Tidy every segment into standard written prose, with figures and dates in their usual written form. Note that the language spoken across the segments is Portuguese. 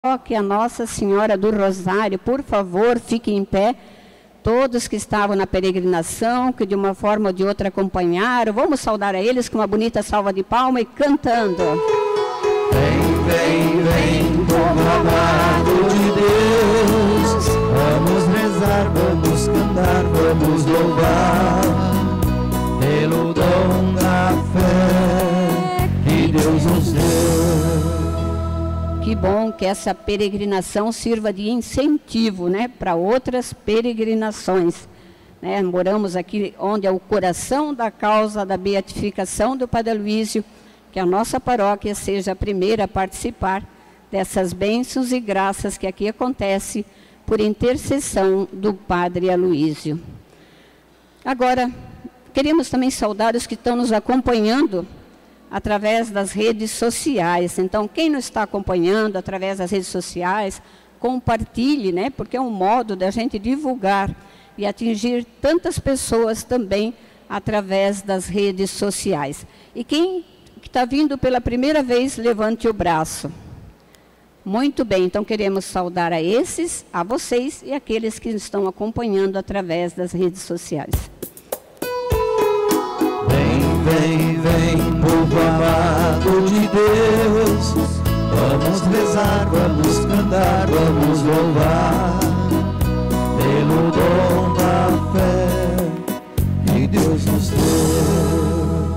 paróquia Nossa Senhora do Rosário, por favor, fiquem em pé. Todos que estavam na peregrinação, que de uma forma ou de outra acompanharam, vamos saudar a eles com uma bonita salva de palmas e cantando. Vem, vem, vem, povo amado de Deus, vamos rezar, vamos cantar, vamos louvar, pelo dom da fé que Deus nos deu. Que bom que essa peregrinação sirva de incentivo, né, para outras peregrinações. Né? Moramos aqui onde é o coração da causa da beatificação do Padre Aloísio, que a nossa paróquia seja a primeira a participar dessas bênçãos e graças que aqui acontece por intercessão do Padre Aloísio. Agora, queremos também saudar os que estão nos acompanhando através das redes sociais. Então, quem não está acompanhando através das redes sociais, compartilhe, né? Porque é um modo da gente divulgar e atingir tantas pessoas também através das redes sociais. E quem está vindo pela primeira vez, levante o braço. Muito bem, então queremos saudar a esses, a vocês e aqueles que estão acompanhando através das redes sociais. Vem, vem, povo amado de Deus, vamos rezar, vamos cantar, vamos louvar, pelo dom da fé que Deus nos deu.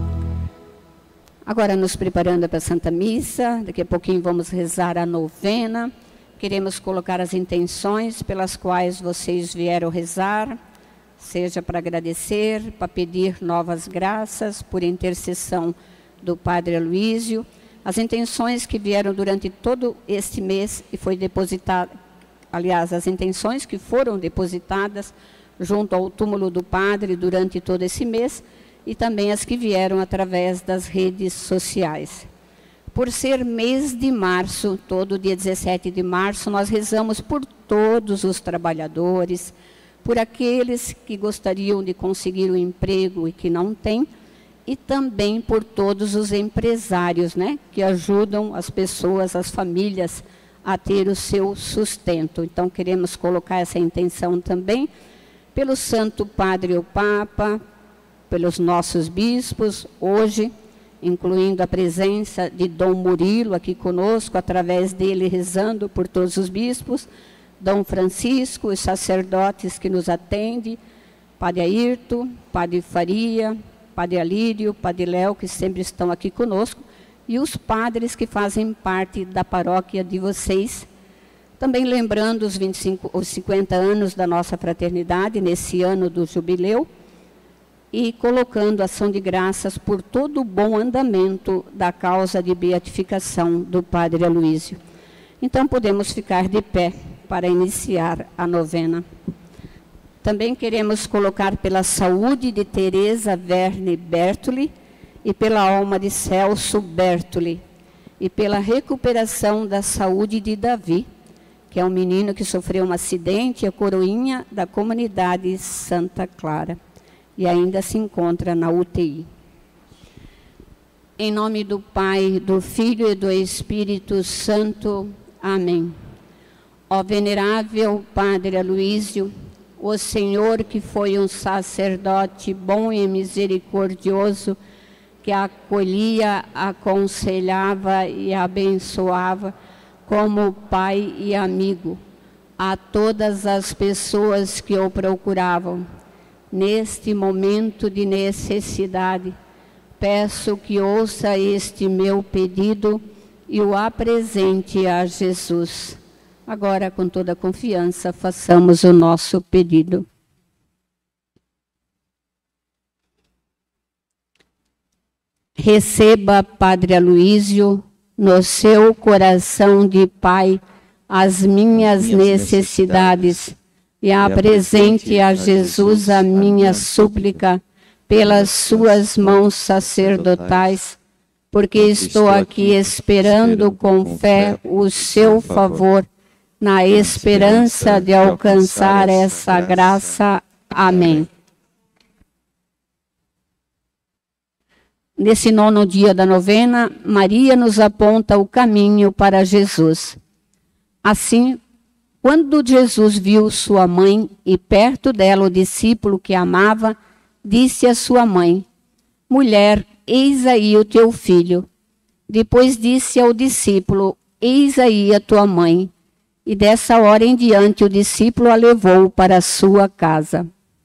Agora nos preparando para a Santa Missa, daqui a pouquinho vamos rezar a novena. Queremos colocar as intenções pelas quais vocês vieram rezar, seja para agradecer, para pedir novas graças, por intercessão do Padre Aloísio. As intenções que vieram durante todo este mês e foi depositada, aliás, as intenções que foram depositadas junto ao túmulo do Padre durante todo esse mês e também as que vieram através das redes sociais. Por ser mês de março, todo dia 17 de março, nós rezamos por todos os trabalhadores, por aqueles que gostariam de conseguir um emprego e que não têm, e também por todos os empresários, né, que ajudam as pessoas, as famílias, a ter o seu sustento. Então, queremos colocar essa intenção também pelo Santo Padre o Papa, pelos nossos bispos, hoje, incluindo a presença de Dom Murilo aqui conosco, através dele rezando por todos os bispos, Dom Francisco, os sacerdotes que nos atendem, Padre Ayrton, Padre Faria, Padre Alírio, Padre Léo, que sempre estão aqui conosco, e os padres que fazem parte da paróquia de vocês. Também lembrando os 50 anos da nossa fraternidade, nesse ano do jubileu, e colocando ação de graças por todo o bom andamento da causa de beatificação do Padre Aloísio. Então, podemos ficar de pé para iniciar a novena. Também queremos colocar pela saúde de Teresa Verne Bertoli e pela alma de Celso Bertoli e pela recuperação da saúde de Davi, que é um menino que sofreu um acidente, a coroinha da comunidade Santa Clara e ainda se encontra na UTI. Em nome do Pai, do Filho e do Espírito Santo. Amém. Ó venerável Padre Aloísio, o Senhor que foi um sacerdote bom e misericordioso, que acolhia, aconselhava e abençoava como pai e amigo a todas as pessoas que o procuravam. Neste momento de necessidade, peço que ouça este meu pedido e o apresente a Jesus. Agora, com toda a confiança, façamos o nosso pedido. Receba, Padre Aloísio, no seu coração de Pai, as minhas necessidades e apresente a Jesus a minha súplica pelas suas mãos sacerdotais, porque estou aqui esperando com fé o seu favor, na esperança de alcançar essa graça. Amém. Nesse 9º dia da novena, Maria nos aponta o caminho para Jesus. Assim, quando Jesus viu sua mãe e perto dela o discípulo que amava, disse à sua mãe: Mulher, eis aí o teu filho. Depois disse ao discípulo: Eis aí a tua mãe. E dessa hora em diante o discípulo a levou para a sua casa.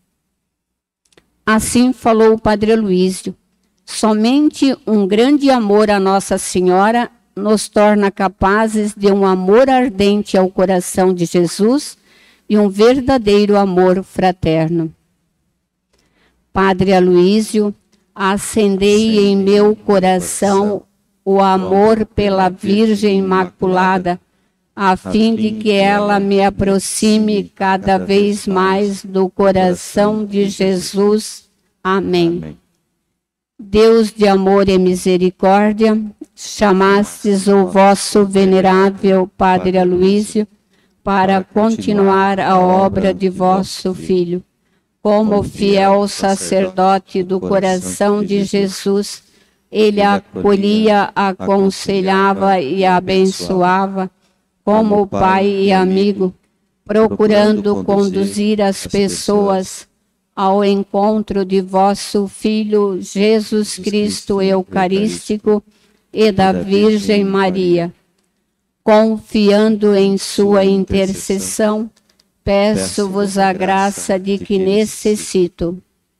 Assim falou o Padre Aloísio. Somente um grande amor a Nossa Senhora nos torna capazes de um amor ardente ao coração de Jesus e um verdadeiro amor fraterno. Padre Aloísio, acendei em meu coração o amor pela Virgem Imaculada, a fim de que ela me aproxime cada vez mais do coração de Jesus. Amém. Deus de amor e misericórdia, chamastes o vosso venerável Padre Aloísio para continuar a obra de vosso Filho. Como fiel sacerdote do coração de Jesus, ele acolhia, aconselhava e abençoava, como pai e amigo, procurando conduzir as pessoas ao encontro de vosso Filho Jesus Cristo Eucarístico e da Virgem Maria. Confiando em sua intercessão, peço-vos a graça de que necessito.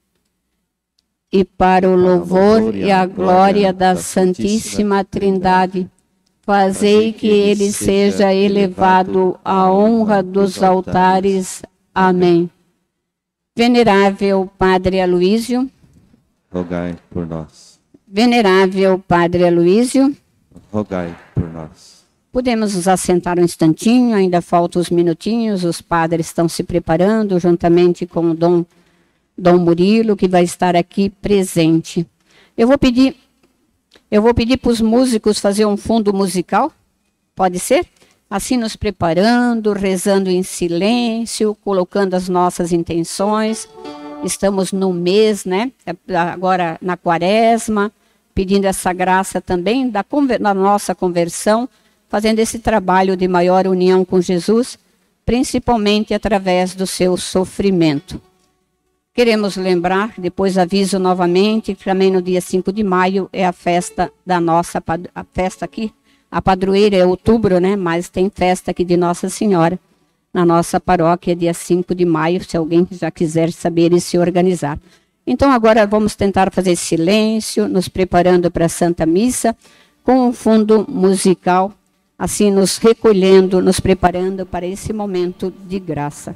E para o louvor e a glória da Santíssima Trindade, fazei que ele seja elevado à honra dos altares. Amém. Venerável Padre Aloísio, rogai por nós. Venerável Padre Aloísio, rogai por nós. Podemos nos assentar um instantinho, ainda faltam uns minutinhos, os padres estão se preparando, juntamente com o Dom Murilo, que vai estar aqui presente. Eu vou pedir para os músicos fazer um fundo musical, pode ser? Assim nos preparando, rezando em silêncio, colocando as nossas intenções. Estamos no mês, né? Agora na quaresma, pedindo essa graça também da nossa conversão, fazendo esse trabalho de maior união com Jesus, principalmente através do seu sofrimento. Queremos lembrar, depois aviso novamente, que também no dia 5 de maio é a festa da nossa, a festa aqui, a padroeira é outubro, né? Mas tem festa aqui de Nossa Senhora, na nossa paróquia, dia 5 de maio, se alguém já quiser saber e se organizar. Então agora vamos tentar fazer silêncio, nos preparando para a Santa Missa, com um fundo musical, assim nos recolhendo, nos preparando para esse momento de graça.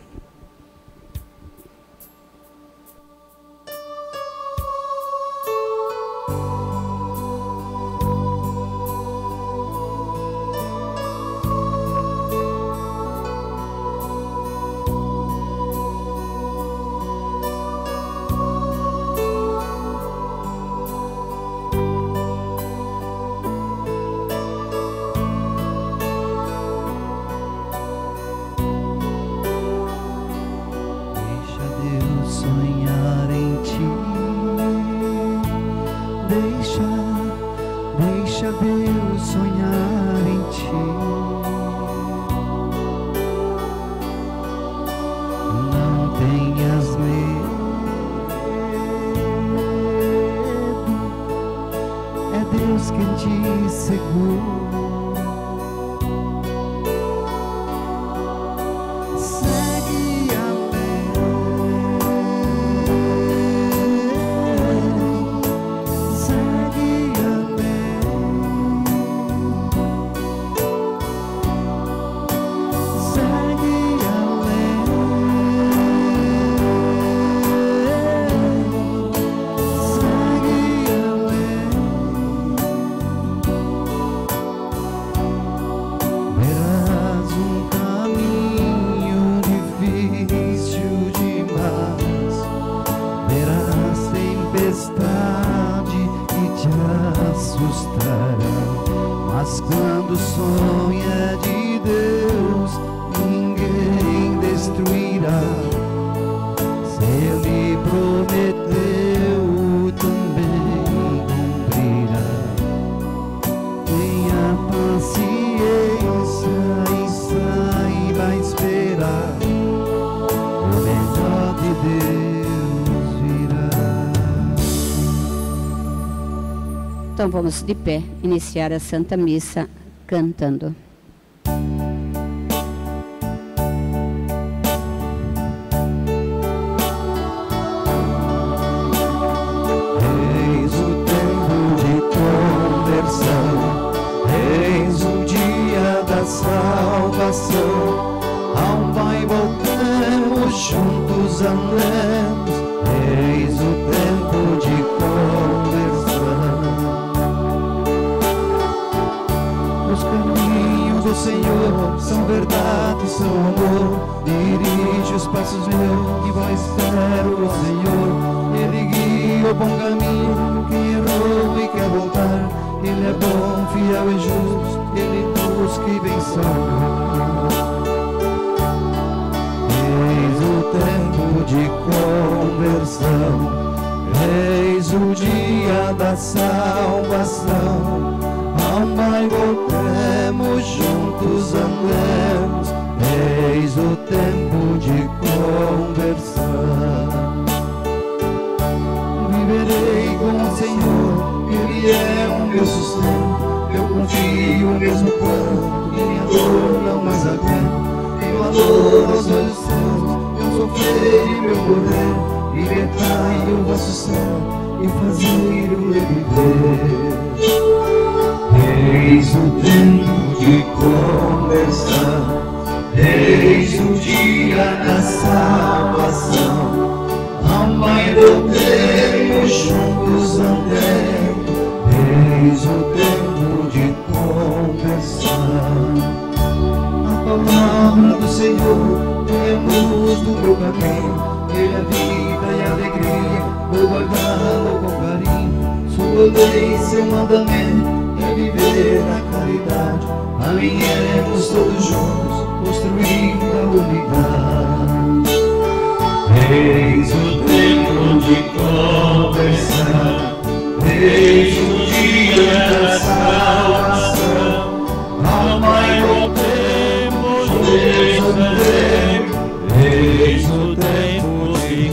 Então vamos de pé iniciar a Santa Missa cantando. Eis o tempo de conversão, eis o dia da salvação. Ao Pai voltemos, juntos andemos, eis o tempo de conversão. Os caminhos do Senhor são verdade, são amor. Dirige os passos meus, e vós espero o Senhor. Ele guia o bom caminho, quem errou e quer voltar. Ele é bom, fiel e justo, ele busca e vem salvar. Eis o tempo de conversão, eis o dia da salvação. Ao Pai voltemos, juntos andemos, eis o tempo de conversão. Viverei com o Senhor, Ele é o meu sustento. Eu confio mesmo quando minha dor não mais aguento. Tenho valor aos olhos seus, eu sofrer e meu morrer. Libertai o vosso céu e fazei-o reviver. Eis o tempo de conversão, eis o dia da salvação. Ao Pai voltemos, juntos andemos, eis o tempo de conversão. A palavra do Senhor é a luz do meu caminho. Ele é vida e alegria, vou guardá-lo com carinho. Sua lei, seu mandamento, é viver na caridade. Alinhemos todos juntos, construindo a unidade. Eis o tempo de conversão, eis o dia da salvação. Ao Pai voltemos, juntos andemos, eis o tempo de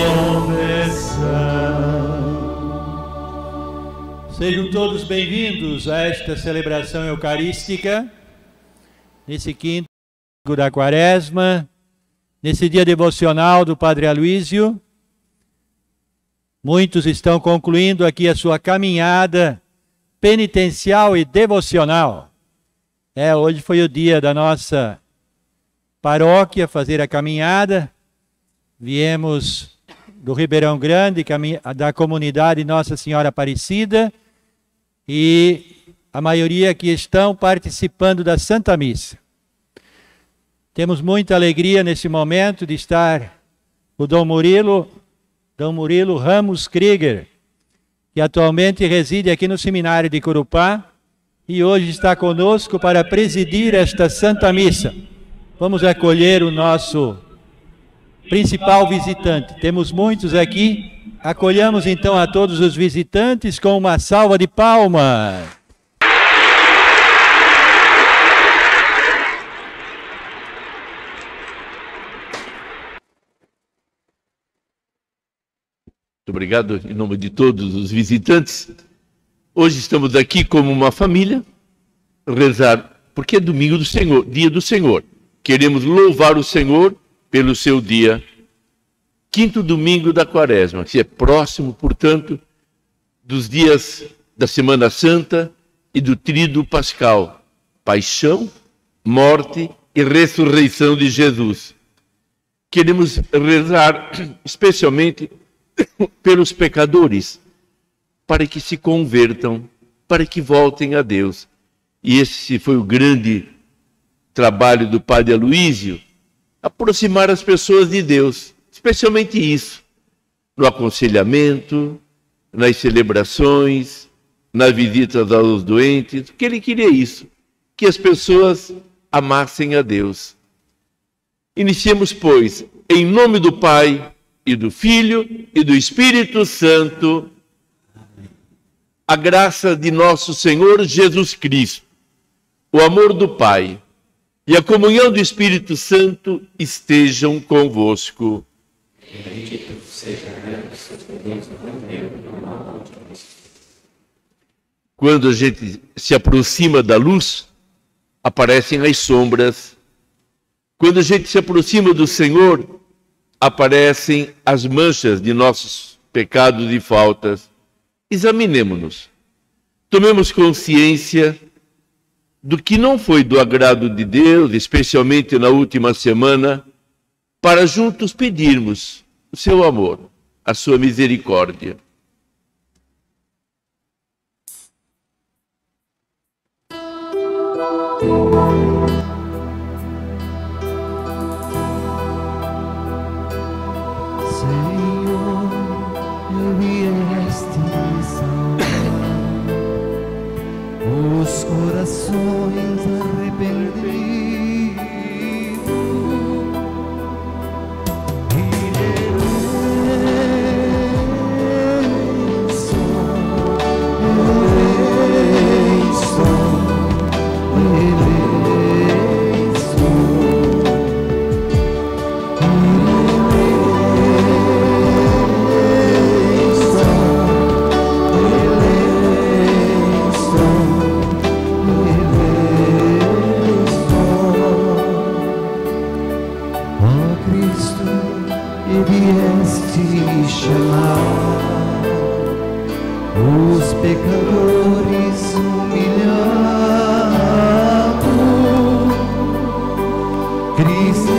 conversão. Sejam todos bem-vindos a esta celebração eucarística, nesse quinto da Quaresma, nesse dia devocional do Padre Aloísio. Muitos estão concluindo aqui a sua caminhada penitencial e devocional. Hoje foi o dia da nossa paróquia fazer a caminhada. Viemos do Ribeirão Grande, da comunidade Nossa Senhora Aparecida, e a maioria aqui estão participando da Santa Missa. Temos muita alegria nesse momento de estar o Dom Murilo Ramos Krieger, que atualmente reside aqui no Seminário de Corupá e hoje está conosco para presidir esta Santa Missa. Vamos acolher o nosso principal visitante. Temos muitos aqui. Acolhamos então a todos os visitantes com uma salva de palmas. Muito obrigado em nome de todos os visitantes. Hoje estamos aqui como uma família, rezar, porque é domingo do Senhor, dia do Senhor. Queremos louvar o Senhor pelo seu dia, quinto domingo da Quaresma, que é próximo, portanto, dos dias da Semana Santa e do Tríduo Pascal, paixão, morte e ressurreição de Jesus. Queremos rezar especialmente pelos pecadores, para que se convertam, para que voltem a Deus. E esse foi o grande trabalho do Padre Aloísio, aproximar as pessoas de Deus, especialmente isso, no aconselhamento, nas celebrações, nas visitas aos doentes, porque ele queria isso, que as pessoas amassem a Deus. Iniciemos, pois, em nome do Pai, e do Filho e do Espírito Santo, a graça de nosso Senhor Jesus Cristo, o amor do Pai e a comunhão do Espírito Santo estejam convosco. quando a gente se aproxima da luz, aparecem as sombras. Quando a gente se aproxima do Senhor, aparecem as manchas de nossos pecados e faltas. Examinemo-nos. Tomemos consciência do que não foi do agrado de Deus, especialmente na última semana, para juntos pedirmos o seu amor, a sua misericórdia. Senhor, eu vieste salvar os corações arrependidos. Pecadores humilhados, Cristo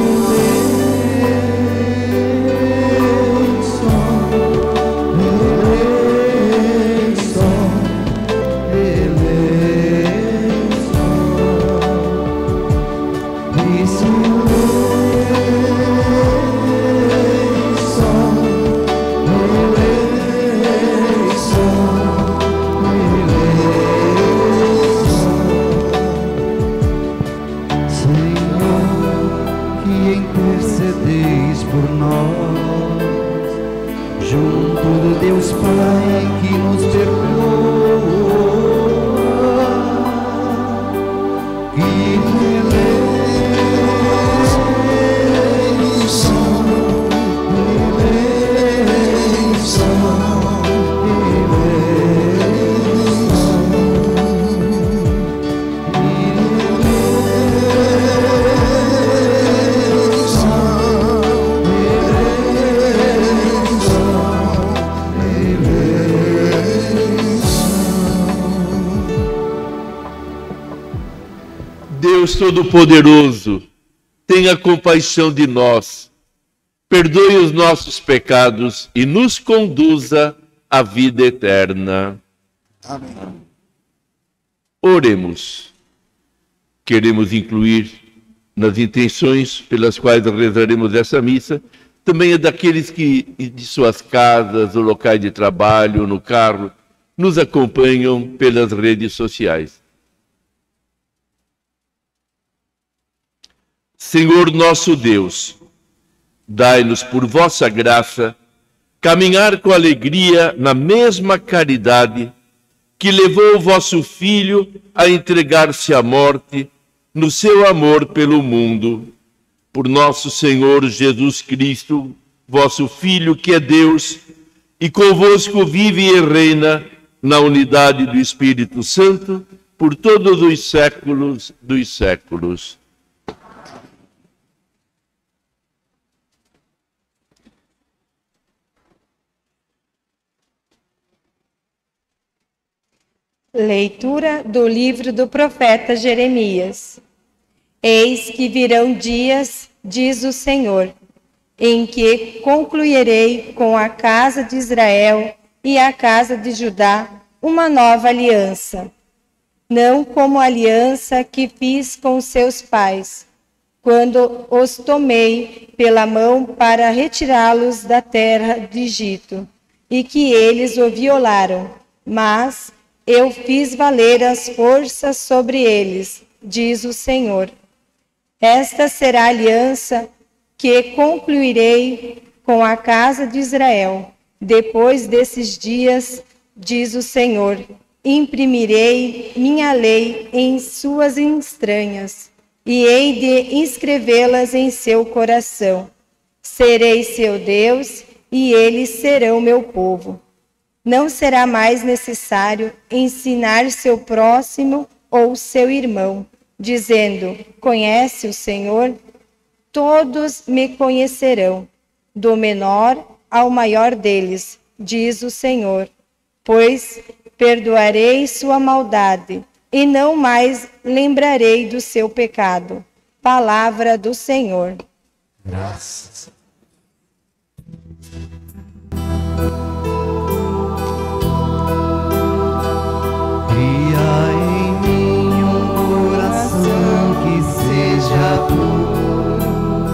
Deus Todo-Poderoso, tenha compaixão de nós, perdoe os nossos pecados e nos conduza à vida eterna. Amém. Oremos. Queremos incluir nas intenções pelas quais rezaremos essa missa, também a daqueles que de suas casas, no locais de trabalho, no carro, nos acompanham pelas redes sociais. Senhor nosso Deus, dai-nos por vossa graça caminhar com alegria na mesma caridade que levou o vosso Filho a entregar-se à morte no seu amor pelo mundo. Por nosso Senhor Jesus Cristo, vosso Filho, que é Deus, e convosco vive e reina na unidade do Espírito Santo, por todos os séculos dos séculos. Leitura do livro do profeta Jeremias. Eis que virão dias, diz o Senhor, em que concluirei com a casa de Israel e a casa de Judá uma nova aliança, não como a aliança que fiz com seus pais, quando os tomei pela mão para retirá-los da terra de Egito, e que eles o violaram, mas eu fiz valer as forças sobre eles, diz o Senhor. Esta será a aliança que concluirei com a casa de Israel. Depois desses dias, diz o Senhor, imprimirei minha lei em suas entranhas, e hei de inscrevê-las em seu coração. Serei seu Deus, e eles serão meu povo. Não será mais necessário ensinar seu próximo ou seu irmão, dizendo: conhece o Senhor? Todos me conhecerão, do menor ao maior deles, diz o Senhor, pois perdoarei sua maldade e não mais lembrarei do seu pecado. Palavra do Senhor. Graças. Cria em mim um coração que seja puro.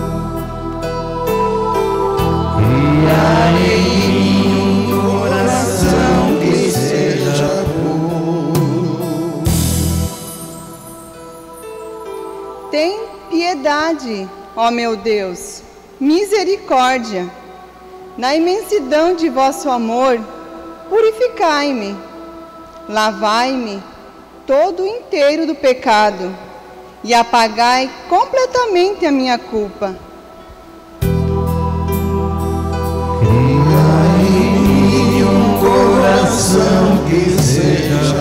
Cria em mim um coração que seja puro. Tem piedade, ó meu Deus, misericórdia. Na imensidão de vosso amor, purificai-me. Lavai-me todo inteiro do pecado e apagai completamente a minha culpa. Cria em mim um coração que seja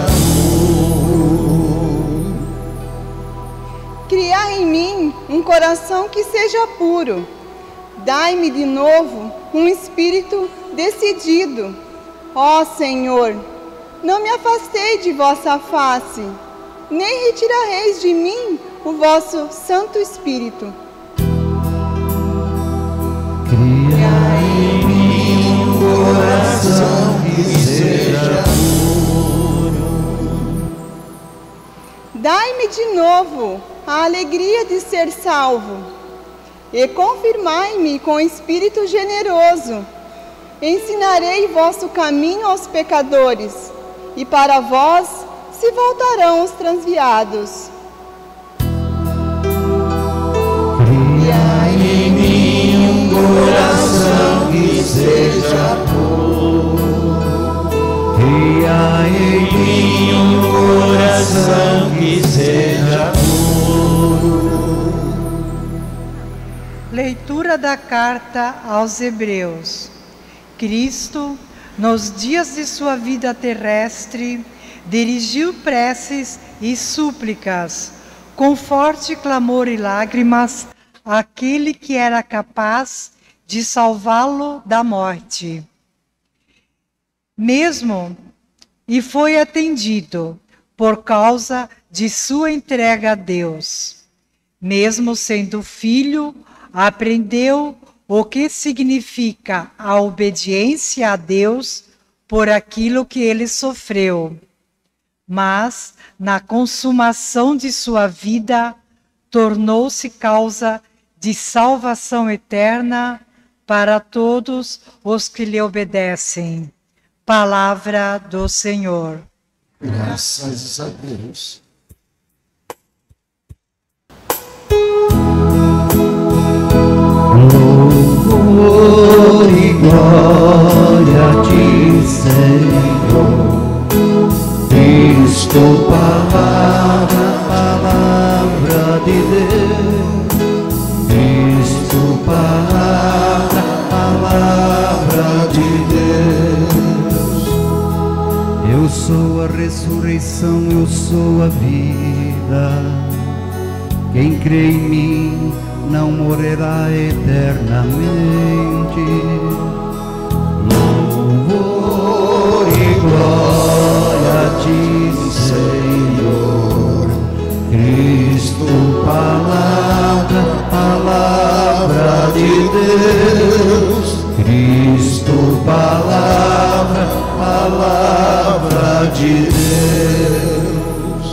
puro. Criai em mim um coração que seja puro. Dai-me de novo um espírito decidido. Ó Senhor, não me afastei de vossa face, nem retirareis de mim o vosso Santo Espírito. Cria em mim um coração que seja puro. Dai-me de novo a alegria de ser salvo, e confirmai-me com espírito generoso. Ensinarei vosso caminho aos pecadores, e para vós se voltarão os transviados. Cria em mim um coração que seja puro. Cria em mim um coração que seja puro. Leitura da carta aos Hebreus. Cristo, nos dias de sua vida terrestre, dirigiu preces e súplicas, com forte clamor e lágrimas, àquele que era capaz de salvá-lo da morte. Mesmo e foi atendido por causa de sua entrega a Deus. Mesmo sendo filho, aprendeu o que significa a obediência a Deus por aquilo que ele sofreu. Mas, na consumação de sua vida, tornou-se causa de salvação eterna para todos os que lhe obedecem. Palavra do Senhor. Graças a Deus. Louvor e glória a ti, Senhor. Cristo, palavra de Deus. Cristo, palavra de Deus. Eu sou a ressurreição, eu sou a vida. Quem crê em mim não morrerá eternamente. Louvor e glória a ti, Senhor. Cristo, palavra de Deus. Cristo, palavra de Deus.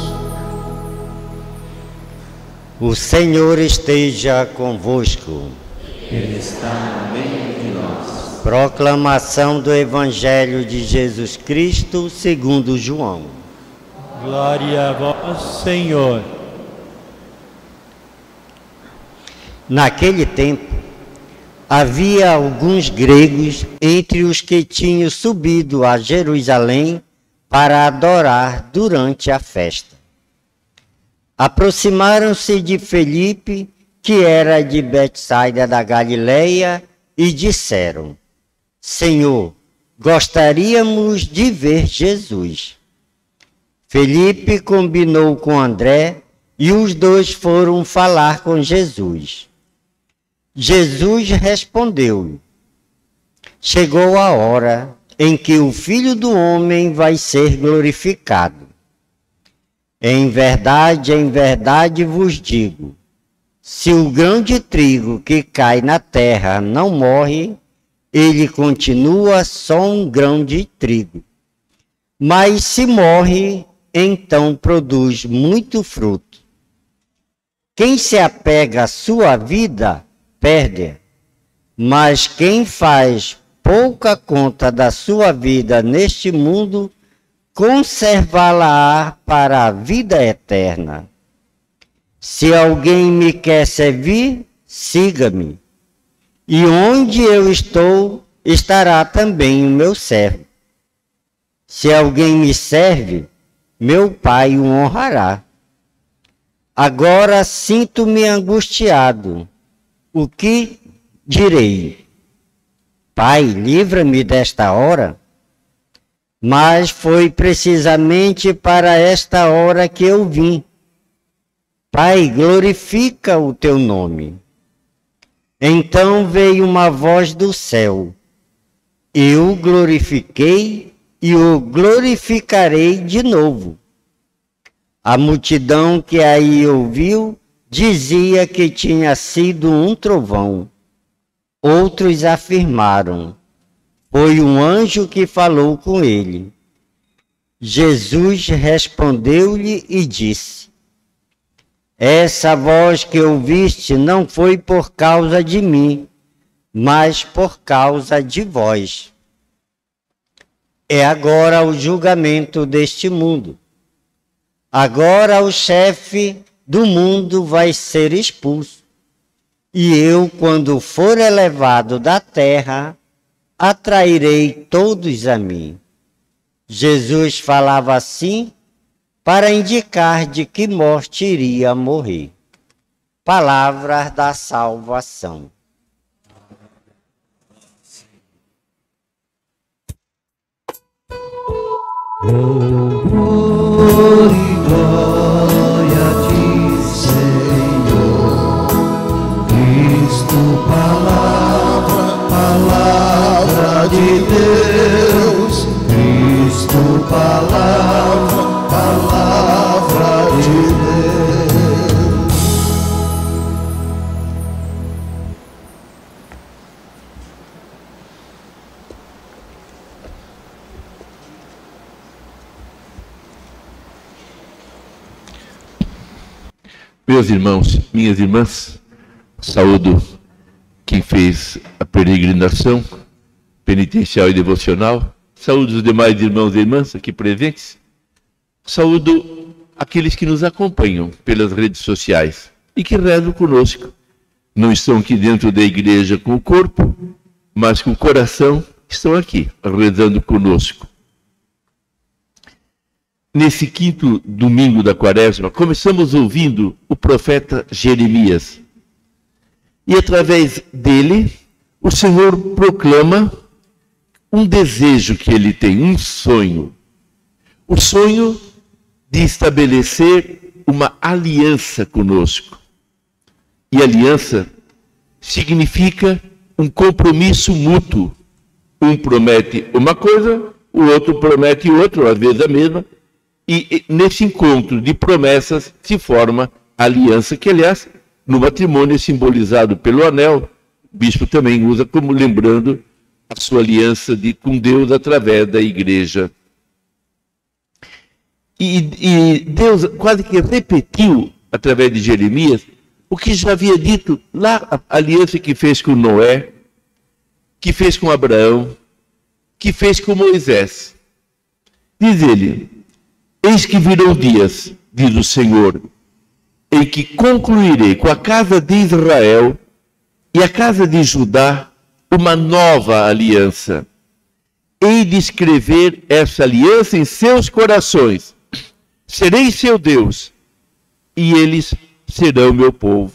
O Senhor esteja convosco. Ele está no meio de nós. Proclamação do Evangelho de Jesus Cristo segundo João. Glória a vós, Senhor. Naquele tempo, havia alguns gregos entre os que tinham subido a Jerusalém para adorar durante a festa. Aproximaram-se de Felipe, que era de Betsaida da Galileia, e disseram: Senhor, Gostaríamos de ver Jesus. Felipe combinou com André e os dois foram falar com Jesus. Jesus respondeu: chegou a hora em que o Filho do Homem vai ser glorificado. Em verdade vos digo, se o grão de trigo que cai na terra não morre, ele continua só um grão de trigo. Mas se morre, então produz muito fruto. Quem se apega à sua vida, perde-a. Mas quem faz pouca conta da sua vida neste mundo, conservá-la para a vida eterna. Se alguém me quer servir, siga-me. E onde eu estou, estará também o meu servo. Se alguém me serve, meu Pai o honrará. Agora sinto-me angustiado. O que direi? Pai, livra-me desta hora. Mas foi precisamente para esta hora que eu vim. Pai, glorifica o teu nome. Então veio uma voz do céu. Eu o glorifiquei e o glorificarei de novo. A multidão que aí ouviu dizia que tinha sido um trovão. Outros afirmaram: foi um anjo que falou com ele. Jesus respondeu-lhe e disse: essa voz que ouviste não foi por causa de mim, mas por causa de vós. É agora o julgamento deste mundo. Agora o chefe do mundo vai ser expulso. E eu, quando for elevado da terra, atrairei todos a mim. Jesus falava assim para indicar de que morte iria morrer. Palavras da salvação. Louvor e glória a ti, Senhor. Cristo, palavra de Deus. Cristo, palavra de Deus. Meus irmãos, minhas irmãs, saúdo quem fez a peregrinação penitencial e devocional, saúdo os demais irmãos e irmãs aqui presentes, saúdo aqueles que nos acompanham pelas redes sociais e que rezam conosco. Não estão aqui dentro da igreja com o corpo, mas com o coração estão aqui, rezando conosco. Nesse quinto domingo da Quaresma, começamos ouvindo o profeta Jeremias. E através dele, o Senhor proclama um desejo que ele tem, um sonho. O sonho de estabelecer uma aliança conosco. E aliança significa um compromisso mútuo. Um promete uma coisa, o outro promete outra, às vezes a mesma. E nesse encontro de promessas se forma a aliança, que aliás, no matrimônio é simbolizado pelo anel. O bispo também usa como lembrando a sua aliança com Deus através da igreja. E Deus quase que repetiu, através de Jeremias, o que já havia dito lá, a aliança que fez com Noé, que fez com Abraão, que fez com Moisés. Diz ele: eis que virão dias, diz o Senhor, em que concluirei com a casa de Israel e a casa de Judá uma nova aliança. Hei de escrever essa aliança em seus corações. Serei seu Deus, e eles serão meu povo.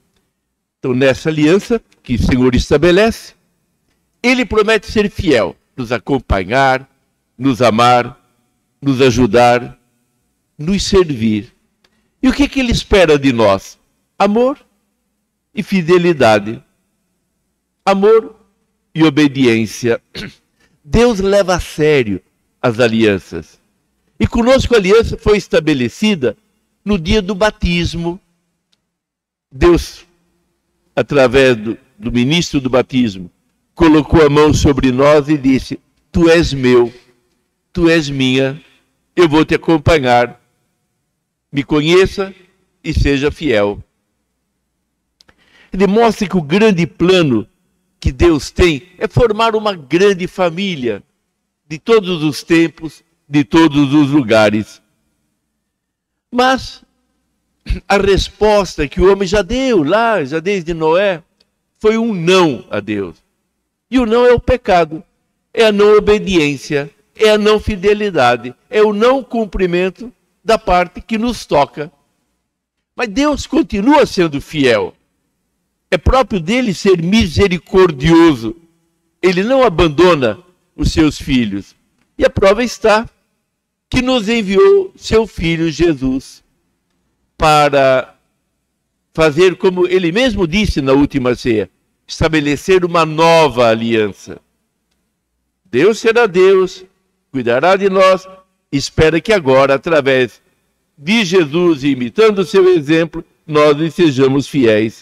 Então, nessa aliança que o Senhor estabelece, ele promete ser fiel. nos acompanhar, nos amar, nos ajudar, nos servir. E o que Ele espera de nós? Amor e fidelidade. Amor e obediência. Deus leva a sério as alianças. E conosco a aliança foi estabelecida no dia do batismo. Deus, através do ministro do batismo, colocou a mão sobre nós e disse: tu és meu, tu és minha, eu vou te acompanhar. Me conheça e seja fiel. Ele mostra que o grande plano que Deus tem é formar uma grande família de todos os tempos, de todos os lugares. Mas a resposta que o homem já deu lá, já desde Noé, foi um não a Deus. E o não é o pecado, é a não obediência, é a não fidelidade, é o não cumprimento da parte que nos toca. Mas Deus continua sendo fiel. É próprio dele ser misericordioso. Ele não abandona os seus filhos. E a prova está que nos enviou seu Filho Jesus para fazer como ele mesmo disse na última ceia, estabelecer uma nova aliança. Deus será Deus, cuidará de nós, espera que agora, através de Jesus, imitando o seu exemplo, nós lhe sejamos fiéis.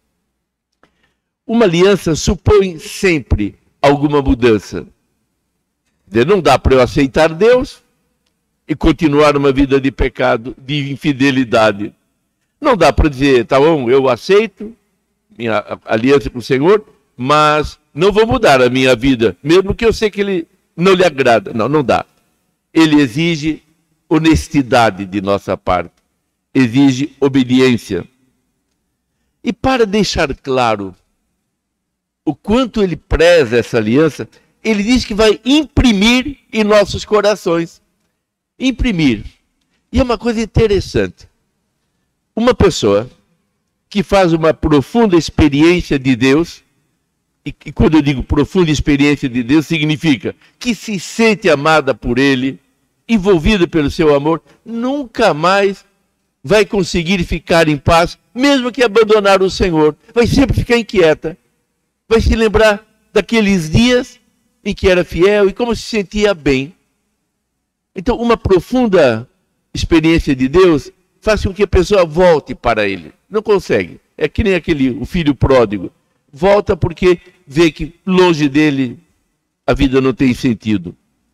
Uma aliança supõe sempre alguma mudança. Não dá para eu aceitar Deus e continuar uma vida de pecado, de infidelidade. Não dá para dizer, tá bom, eu aceito minha aliança com o Senhor, mas não vou mudar a minha vida, mesmo que eu sei que Ele não lhe agrada. Não, não dá. Ele exige honestidade de nossa parte, exige obediência. E para deixar claro o quanto Ele preza essa aliança, Ele diz que vai imprimir em nossos corações. Imprimir. E é uma coisa interessante. Uma pessoa que faz uma profunda experiência de Deus, e quando eu digo profunda experiência de Deus, significa que se sente amada por Ele, envolvida pelo seu amor, nunca mais vai conseguir ficar em paz, mesmo que abandonar o Senhor. Vai sempre ficar inquieta. Vai se lembrar daqueles dias em que era fiel e como se sentia bem. Então, uma profunda experiência de Deus faz com que a pessoa volte para Ele. Não consegue. É que nem o filho pródigo. Volta porque vê que longe dele a vida não tem sentido.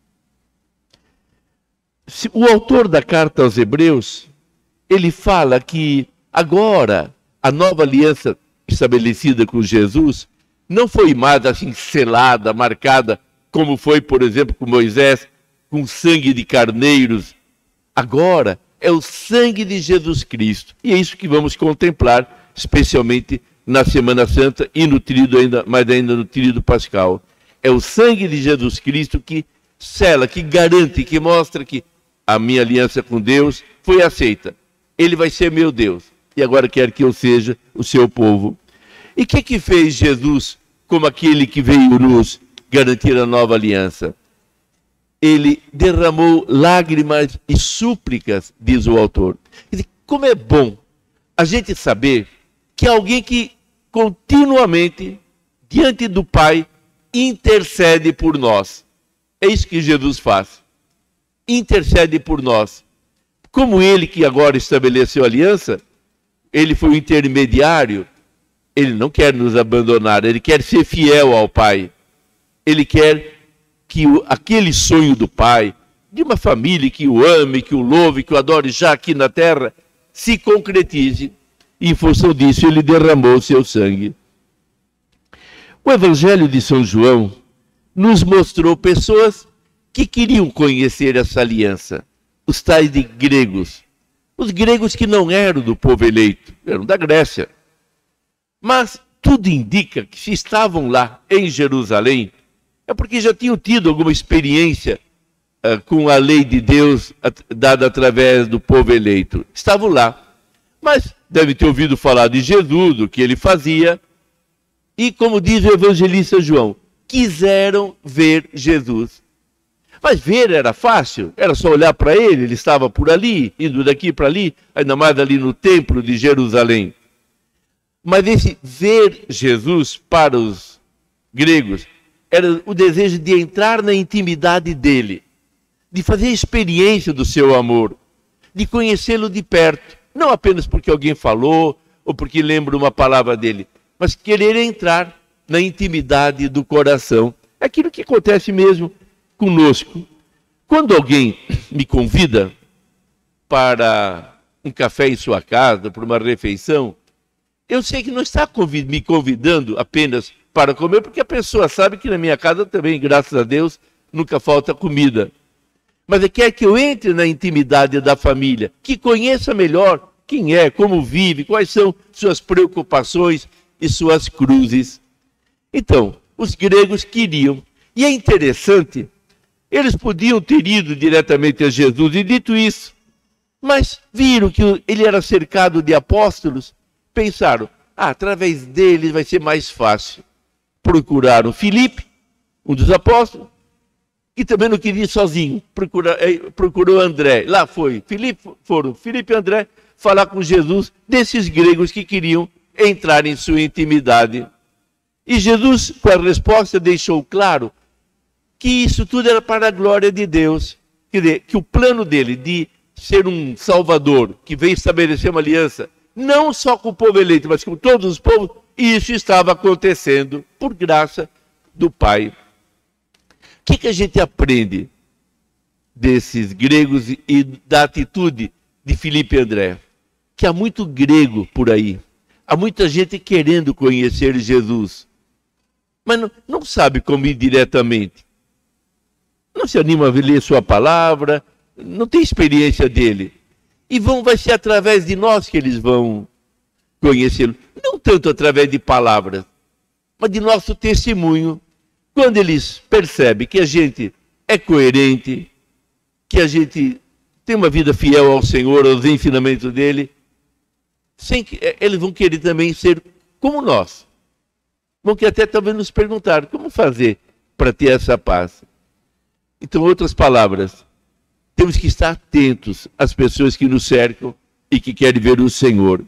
O autor da carta aos Hebreus, ele fala que agora a nova aliança estabelecida com Jesus não foi mais assim selada, marcada, como foi, por exemplo, com Moisés, com sangue de carneiros. Agora é o sangue de Jesus Cristo. E é isso que vamos contemplar, especialmente na Semana Santa e no tríduo ainda, mas ainda no tríduo pascal. É o sangue de Jesus Cristo que sela, que garante, que mostra que a minha aliança com Deus foi aceita. Ele vai ser meu Deus. E agora quer que eu seja o seu povo. E o que fez Jesus como aquele que veio nos garantir a nova aliança? Ele derramou lágrimas e súplicas, diz o autor. Como é bom a gente saber que alguém que continuamente, diante do Pai, intercede por nós. É isso que Jesus faz. Intercede por nós. Como Ele que agora estabeleceu a aliança, Ele foi o intermediário, Ele não quer nos abandonar, Ele quer ser fiel ao Pai. Ele quer que aquele sonho do Pai, de uma família que o ame, que o louve, que o adore já aqui na terra, se concretize. E em função disso, Ele derramou o seu sangue. O Evangelho de São João nos mostrou pessoas que queriam conhecer essa aliança. Os tais de gregos. Os gregos que não eram do povo eleito, eram da Grécia. Mas tudo indica que se estavam lá em Jerusalém, é porque já tinham tido alguma experiência com a lei de Deus dada através do povo eleito. Estavam lá. Mas devem ter ouvido falar de Jesus, do que ele fazia. E como diz o evangelista João, quiseram ver Jesus. Mas ver era fácil, era só olhar para ele estava por ali, indo daqui para ali, ainda mais ali no templo de Jerusalém. Mas esse ver Jesus para os gregos era o desejo de entrar na intimidade dele, de fazer a experiência do seu amor, de conhecê-lo de perto, não apenas porque alguém falou ou porque lembra uma palavra dele, mas querer entrar na intimidade do coração. É aquilo que acontece mesmo conosco. Quando alguém me convida para um café em sua casa, para uma refeição, eu sei que não está me convidando apenas para comer, porque a pessoa sabe que na minha casa também, graças a Deus, nunca falta comida. Mas quer que eu entre na intimidade da família, que conheça melhor quem é, como vive, quais são suas preocupações e suas cruzes. Então, os gregos queriam. E é interessante, eles podiam ter ido diretamente a Jesus e dito isso, mas viram que ele era cercado de apóstolos, pensaram, através dele vai ser mais fácil. Procuraram Filipe, um dos apóstolos, que também não queria ir sozinho, procurou André, lá foram Filipe e André falar com Jesus desses gregos que queriam entrar em sua intimidade. E Jesus, com a resposta, deixou claro que isso tudo era para a glória de Deus, quer dizer, que o plano dele de ser um salvador, que veio estabelecer uma aliança, não só com o povo eleito, mas com todos os povos, isso estava acontecendo por graça do Pai. O que a gente aprende desses gregos e da atitude de Filipe e André? Que há muito grego por aí, há muita gente querendo conhecer Jesus, mas não sabe como ir diretamente. Não se anima a ler sua palavra, não tem experiência dele. E vai ser através de nós que eles vão conhecê-lo. Não tanto através de palavras, mas de nosso testemunho. Quando eles percebem que a gente é coerente, que a gente tem uma vida fiel ao Senhor, aos ensinamentos dele, eles vão querer também ser como nós. Vão querer até talvez nos perguntar, como fazer para ter essa paz? Então, outras palavras, temos que estar atentos às pessoas que nos cercam e que querem ver o Senhor.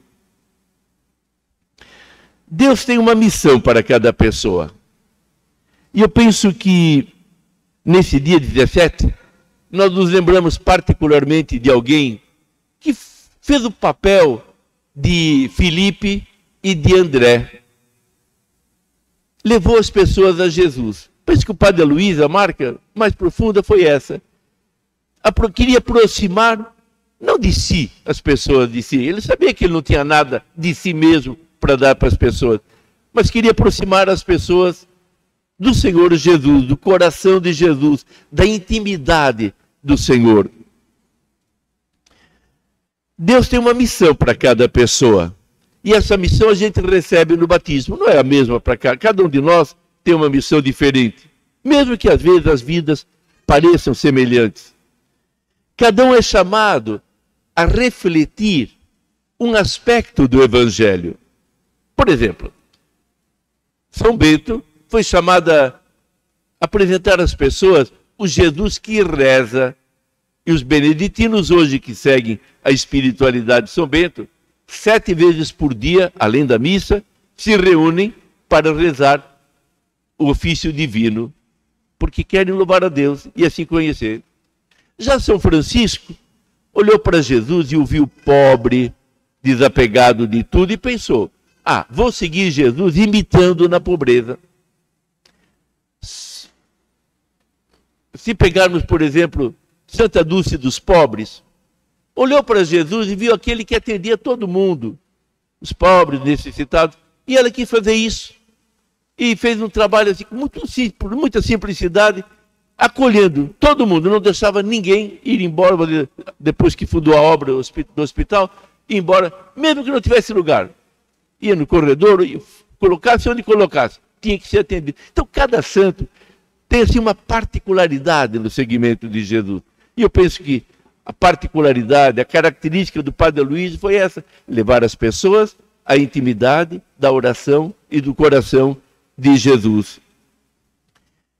Deus tem uma missão para cada pessoa. E eu penso que, nesse dia 17, nós nos lembramos particularmente de alguém que fez o papel de Filipe e de André. Levou as pessoas a Jesus. Penso que o Padre Luiz, a marca mais profunda foi essa. Queria aproximar, não de si, as pessoas de si. Ele sabia que ele não tinha nada de si mesmo para dar para as pessoas. Mas queria aproximar as pessoas do Senhor Jesus, do coração de Jesus, da intimidade do Senhor. Deus tem uma missão para cada pessoa. E essa missão a gente recebe no batismo. Não é a mesma para cada um de nós tem uma missão diferente. Mesmo que às vezes as vidas pareçam semelhantes. Cada um é chamado a refletir um aspecto do Evangelho. Por exemplo, São Bento foi chamado a apresentar às pessoas o Jesus que reza. E os beneditinos hoje que seguem a espiritualidade de São Bento, 7 vezes por dia, além da missa, se reúnem para rezar o ofício divino, porque querem louvar a Deus e assim conhecer. Já São Francisco olhou para Jesus e o viu pobre, desapegado de tudo e pensou, vou seguir Jesus imitando na pobreza. Se pegarmos, por exemplo, Santa Dulce dos Pobres, olhou para Jesus e viu aquele que atendia todo mundo, os pobres, necessitados, e ela quis fazer isso. E fez um trabalho assim, por muita simplicidade, acolhendo todo mundo, não deixava ninguém ir embora, depois que fundou a obra do hospital, ir embora, mesmo que não tivesse lugar. Ia no corredor, e colocasse onde colocasse, tinha que ser atendido. Então, cada santo tem assim uma particularidade no seguimento de Jesus. E eu penso que a particularidade, a característica do Padre Luiz foi essa, levar as pessoas à intimidade da oração e do coração de Jesus.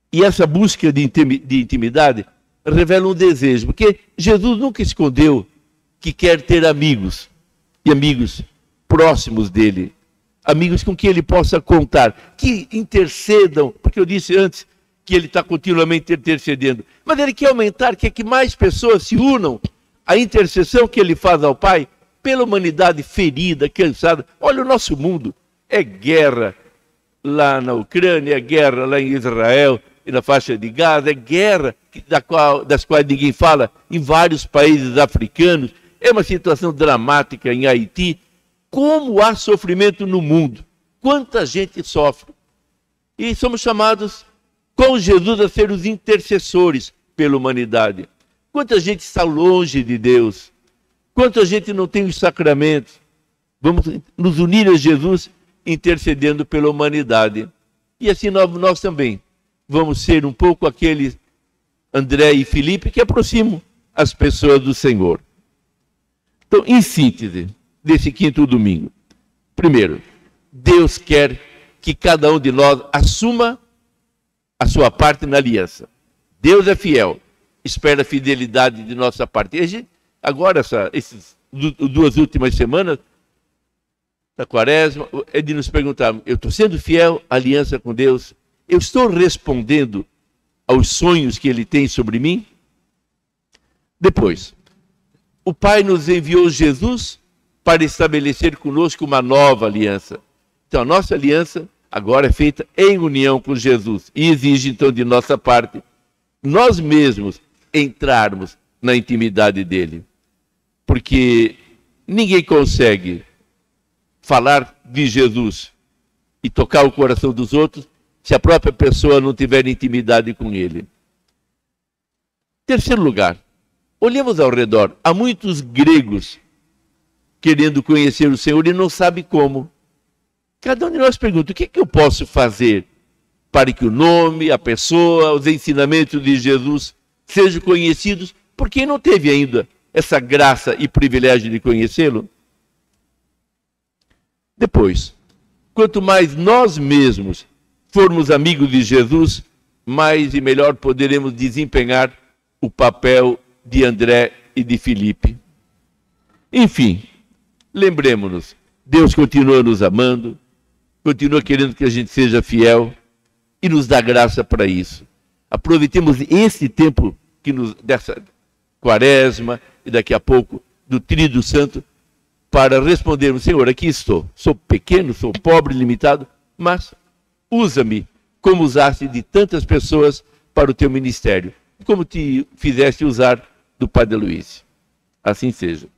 E essa busca de intimidade revela um desejo, porque Jesus nunca escondeu que quer ter amigos, e amigos próximos dele, amigos com quem ele possa contar, que intercedam, porque eu disse antes que ele está continuamente intercedendo, mas ele quer aumentar, quer que mais pessoas se unam à intercessão que ele faz ao Pai, pela humanidade ferida, cansada. Olha, o nosso mundo é guerra lá na Ucrânia, é guerra lá em Israel e na faixa de Gaza, é guerra das quais ninguém fala em vários países africanos, é uma situação dramática em Haiti. Como há sofrimento no mundo, quanta gente sofre. E somos chamados com Jesus a ser os intercessores pela humanidade. Quanta gente está longe de Deus, quanta gente não tem os sacramentos. Vamos nos unir a Jesus intercedendo pela humanidade. E assim nós também vamos ser um pouco aqueles André e Felipe que aproximam as pessoas do Senhor. Então, em síntese, desse quinto domingo, primeiro, Deus quer que cada um de nós assuma a sua parte na aliança. Deus é fiel, espera a fidelidade de nossa parte. E a gente, agora, essas 2 últimas semanas da Quaresma, é de nos perguntar, eu estou sendo fiel à aliança com Deus? Eu estou respondendo aos sonhos que Ele tem sobre mim? Depois, o Pai nos enviou Jesus para estabelecer conosco uma nova aliança. Então, a nossa aliança agora é feita em união com Jesus e exige, então, de nossa parte, nós mesmos entrarmos na intimidade dele. Porque ninguém consegue falar de Jesus e tocar o coração dos outros se a própria pessoa não tiver intimidade com ele. Terceiro lugar, olhemos ao redor. Há muitos gregos querendo conhecer o Senhor e não sabe como. Cada um de nós pergunta, o que eu posso fazer para que o nome, a pessoa, os ensinamentos de Jesus sejam conhecidos por quem não teve ainda essa graça e privilégio de conhecê-lo? Depois, quanto mais nós mesmos formos amigos de Jesus, mais e melhor poderemos desempenhar o papel de André e de Felipe. Enfim, lembremos-nos, Deus continua nos amando, continua querendo que a gente seja fiel e nos dá graça para isso. Aproveitemos esse tempo dessa Quaresma e daqui a pouco do Tríduo Santo para respondermos, Senhor, aqui estou. Sou pequeno, sou pobre, limitado, mas usa-me como usaste de tantas pessoas para o teu ministério, como te fizeste usar do Padre Luiz. Assim seja.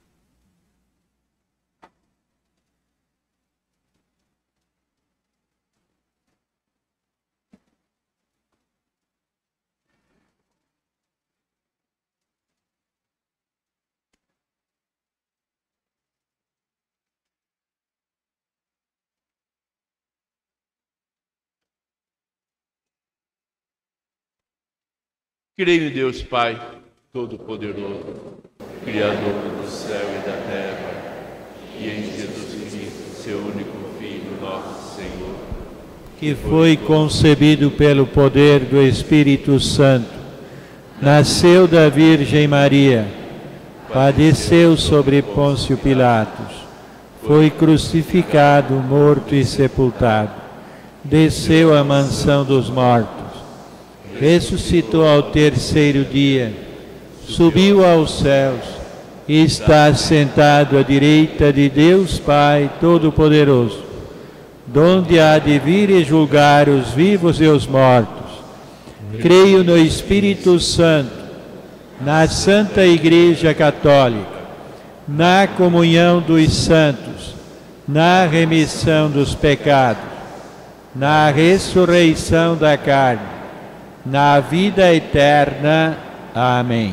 Creio em Deus Pai, Todo-Poderoso, Criador do céu e da terra, e em Jesus Cristo, seu único Filho, nosso Senhor, que foi concebido pelo poder do Espírito Santo, nasceu da Virgem Maria, padeceu sobre Pôncio Pilatos, foi crucificado, morto e sepultado, desceu à mansão dos mortos, ressuscitou ao terceiro dia, subiu aos céus e está sentado à direita de Deus Pai Todo-Poderoso, donde há de vir e julgar os vivos e os mortos. Creio no Espírito Santo, na Santa Igreja Católica, na comunhão dos santos, na remissão dos pecados, na ressurreição da carne, na vida eterna. Amém.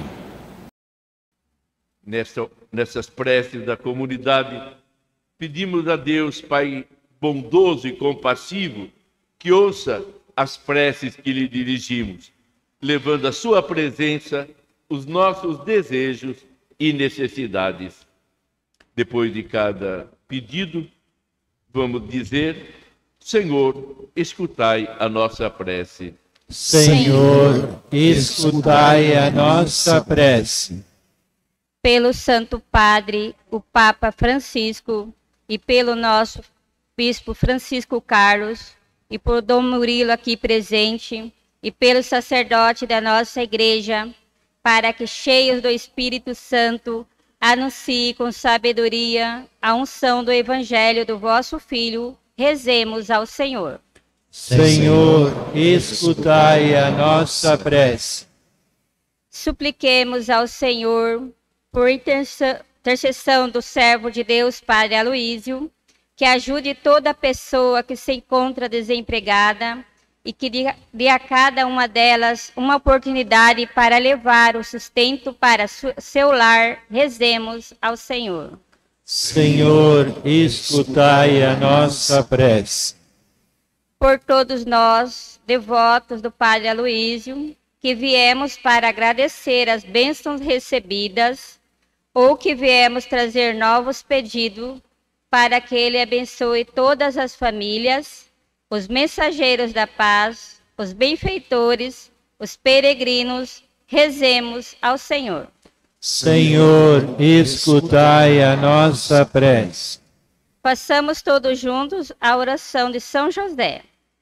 Nessas preces da comunidade, pedimos a Deus, Pai bondoso e compassivo, que ouça as preces que lhe dirigimos, levando à sua presença os nossos desejos e necessidades. Depois de cada pedido, vamos dizer, Senhor, escutai a nossa prece. Senhor, escutai a nossa prece. Pelo Santo Padre, o Papa Francisco, e pelo nosso Bispo Francisco Carlos, e por Dom Murilo aqui presente, e pelo sacerdote da nossa Igreja, para que, cheios do Espírito Santo, anuncie com sabedoria a unção do Evangelho do vosso Filho, rezemos ao Senhor. Senhor, escutai a nossa prece. Supliquemos ao Senhor, por intercessão do servo de Deus, Padre Aloísio, que ajude toda pessoa que se encontra desempregada e que dê a cada uma delas uma oportunidade para levar o sustento para seu lar. Rezemos ao Senhor. Senhor, escutai a nossa prece. Por todos nós, devotos do Padre Aloísio, que viemos para agradecer as bênçãos recebidas, ou que viemos trazer novos pedidos, para que Ele abençoe todas as famílias, os mensageiros da paz, os benfeitores, os peregrinos, rezemos ao Senhor. Senhor, escutai a nossa prece. Façamos todos juntos a oração de São José.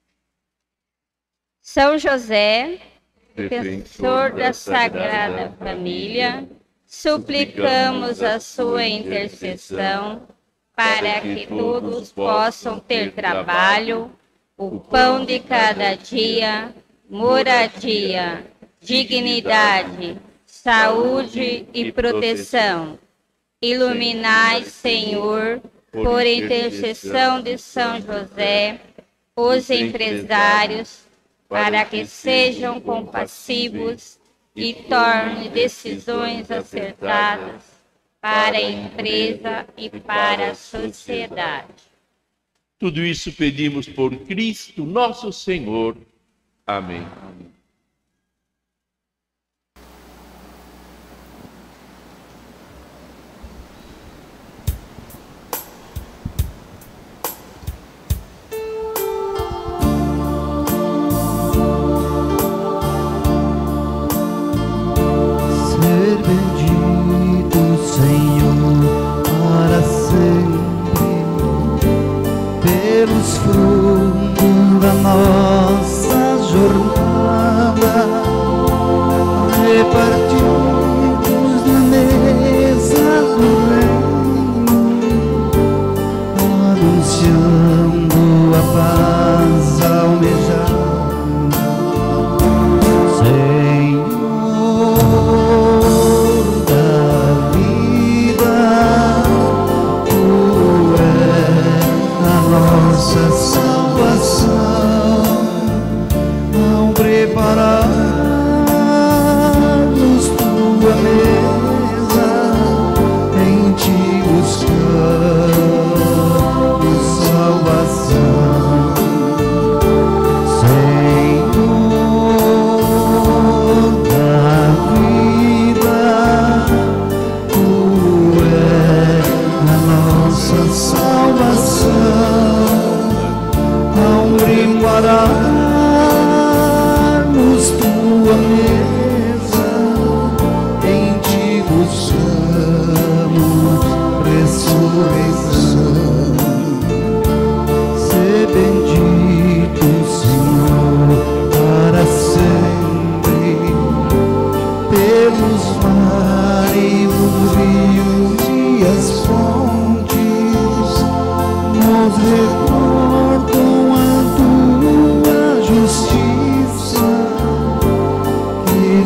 São José, defensor da Sagrada Família, suplicamos a sua intercessão para que todos possam ter trabalho, o pão de cada dia, moradia, dignidade, saúde e proteção. Iluminai, Senhor, por intercessão de São José, os empresários, para que sejam compassivos e tornem decisões acertadas para a empresa e para a sociedade. Tudo isso pedimos por Cristo nosso Senhor. Amém. Pelos frutos da nossa jornada, repartidos na mesa do reino, anunciando a paz almejada. Senhor da vida, Tu és a nossa salvação, ao preparar-nos tua mesa, em ti buscamos salvação. Senhor da vida, Tu és a nossa salvação, ao preparar-nos tua mesa, em ti buscamos ressurreição. Sê bendito, Senhor, para sempre, pelos mares, os rios e as fontes, nos recordam a tua justiça, que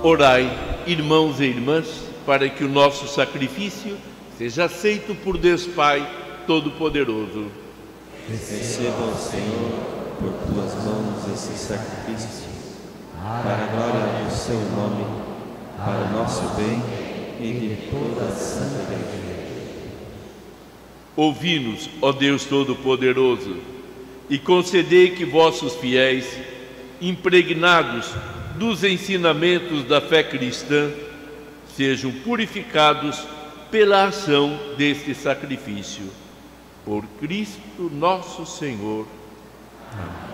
Orai, irmãos e irmãs, para que o nosso sacrifício seja aceito por Deus Pai Todo-Poderoso. Receba, Senhor, por tuas mãos esse sacrifício, para a glória do seu nome, para o nosso bem e de toda a Santa Igreja. Ouvi-nos, ó Deus Todo-Poderoso, e concedei que vossos fiéis, impregnados dos ensinamentos da fé cristã, sejam purificados pela ação deste sacrifício. Por Cristo nosso Senhor. Amém.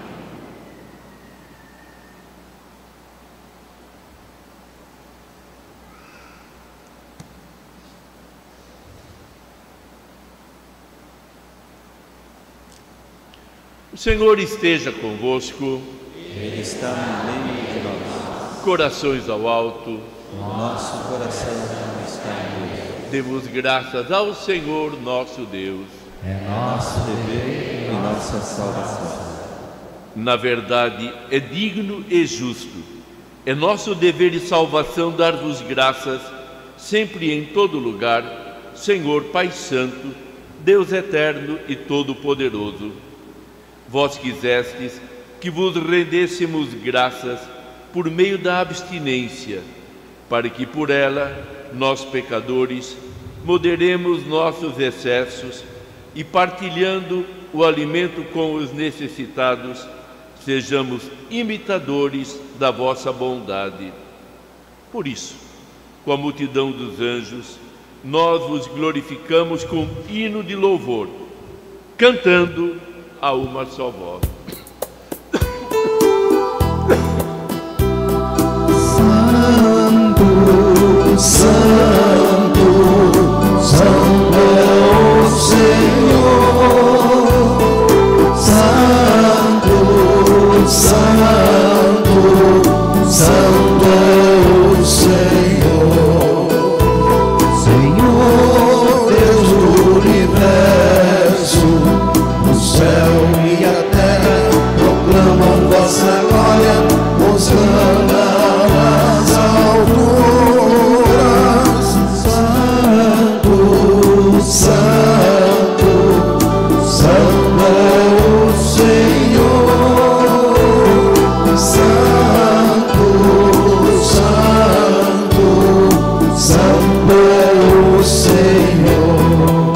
O Senhor esteja convosco. Ele está no meio de nós. Corações ao alto. O nosso coração está em Deus. Demos graças ao Senhor nosso Deus. É nosso dever e nossa salvação. Na verdade, é digno e justo. É nosso dever e salvação dar-vos graças, sempre e em todo lugar, Senhor Pai Santo, Deus eterno e todo-poderoso. Vós quisestes que vos rendêssemos graças por meio da abstinência, para que por ela, nós pecadores, moderemos nossos excessos e, partilhando o alimento com os necessitados, sejamos imitadores da vossa bondade. Por isso, com a multidão dos anjos, nós vos glorificamos com hino de louvor, cantando a uma só voz. Santo, Santo, Santo é o Senhor. Santo, Santo, Santo é o Senhor. Senhor, Deus do universo, o céu e a terra proclamam vossa glória, hosana nas alturas. Santo, Santo, Santo é o Senhor. Santo, Santo, Santo é o Senhor.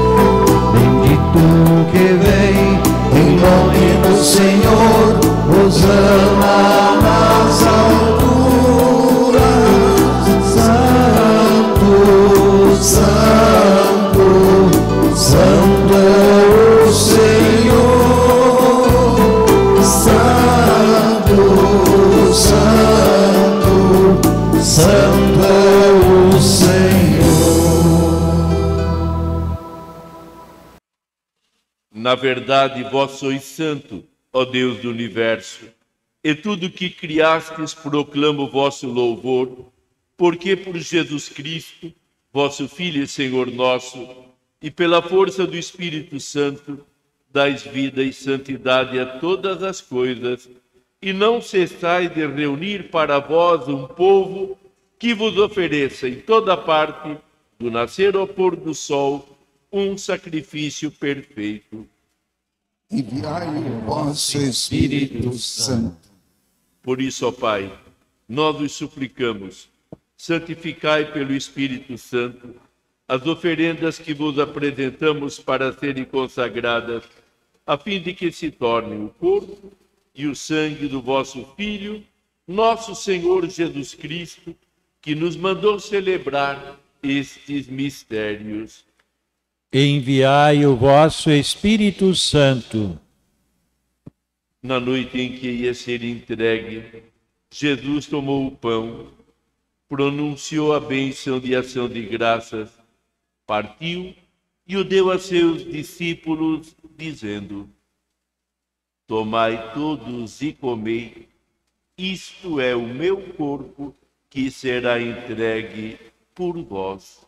Bendito que vem em nome do Senhor, hosana nas alturas. Santo, Santo, Santo é o Senhor. Santo, Santo, Santo é o Senhor. Na verdade, vós sois santo, ó Deus do universo, e tudo que criastes proclama o vosso louvor, porque por Jesus Cristo, vosso Filho e Senhor nosso, e pela força do Espírito Santo, dais vida e santidade a todas as coisas, e não cessais de reunir para vós um povo que vos ofereça em toda parte, do nascer ao pôr do sol, um sacrifício perfeito. Enviai o vosso Espírito Santo. Por isso, ó Pai, nós vos suplicamos, santificai pelo Espírito Santo as oferendas que vos apresentamos para serem consagradas, a fim de que se tornem o corpo e o sangue do vosso Filho, nosso Senhor Jesus Cristo, que nos mandou celebrar estes mistérios. Enviai o vosso Espírito Santo. Na noite em que ia ser entregue, Jesus tomou o pão, pronunciou a bênção de ação de graças, partiu e o deu a seus discípulos, dizendo: Tomai todos e comei, isto é o meu corpo que será entregue por vós.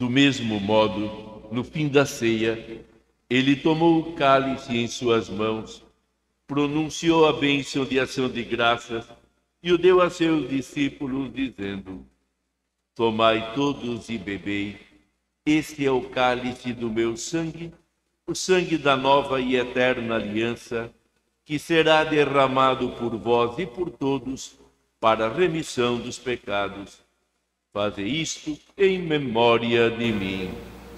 Do mesmo modo, no fim da ceia, ele tomou o cálice em suas mãos, pronunciou a bênção de ação de graças e o deu a seus discípulos, dizendo: Tomai todos e bebei, este é o cálice do meu sangue, o sangue da nova e eterna aliança, que será derramado por vós e por todos para a remissão dos pecados. Fazei isto em memória de mim.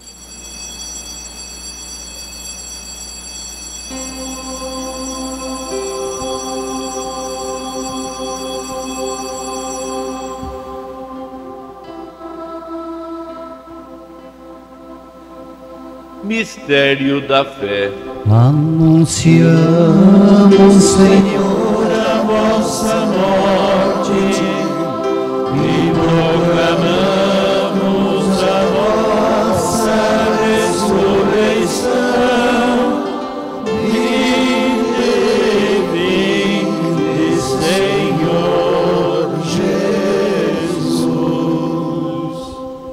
Mistério da fé. Anunciamos, Senhor, a vossa morte e proclamamos a vossa ressurreição. Vinde, Senhor Jesus.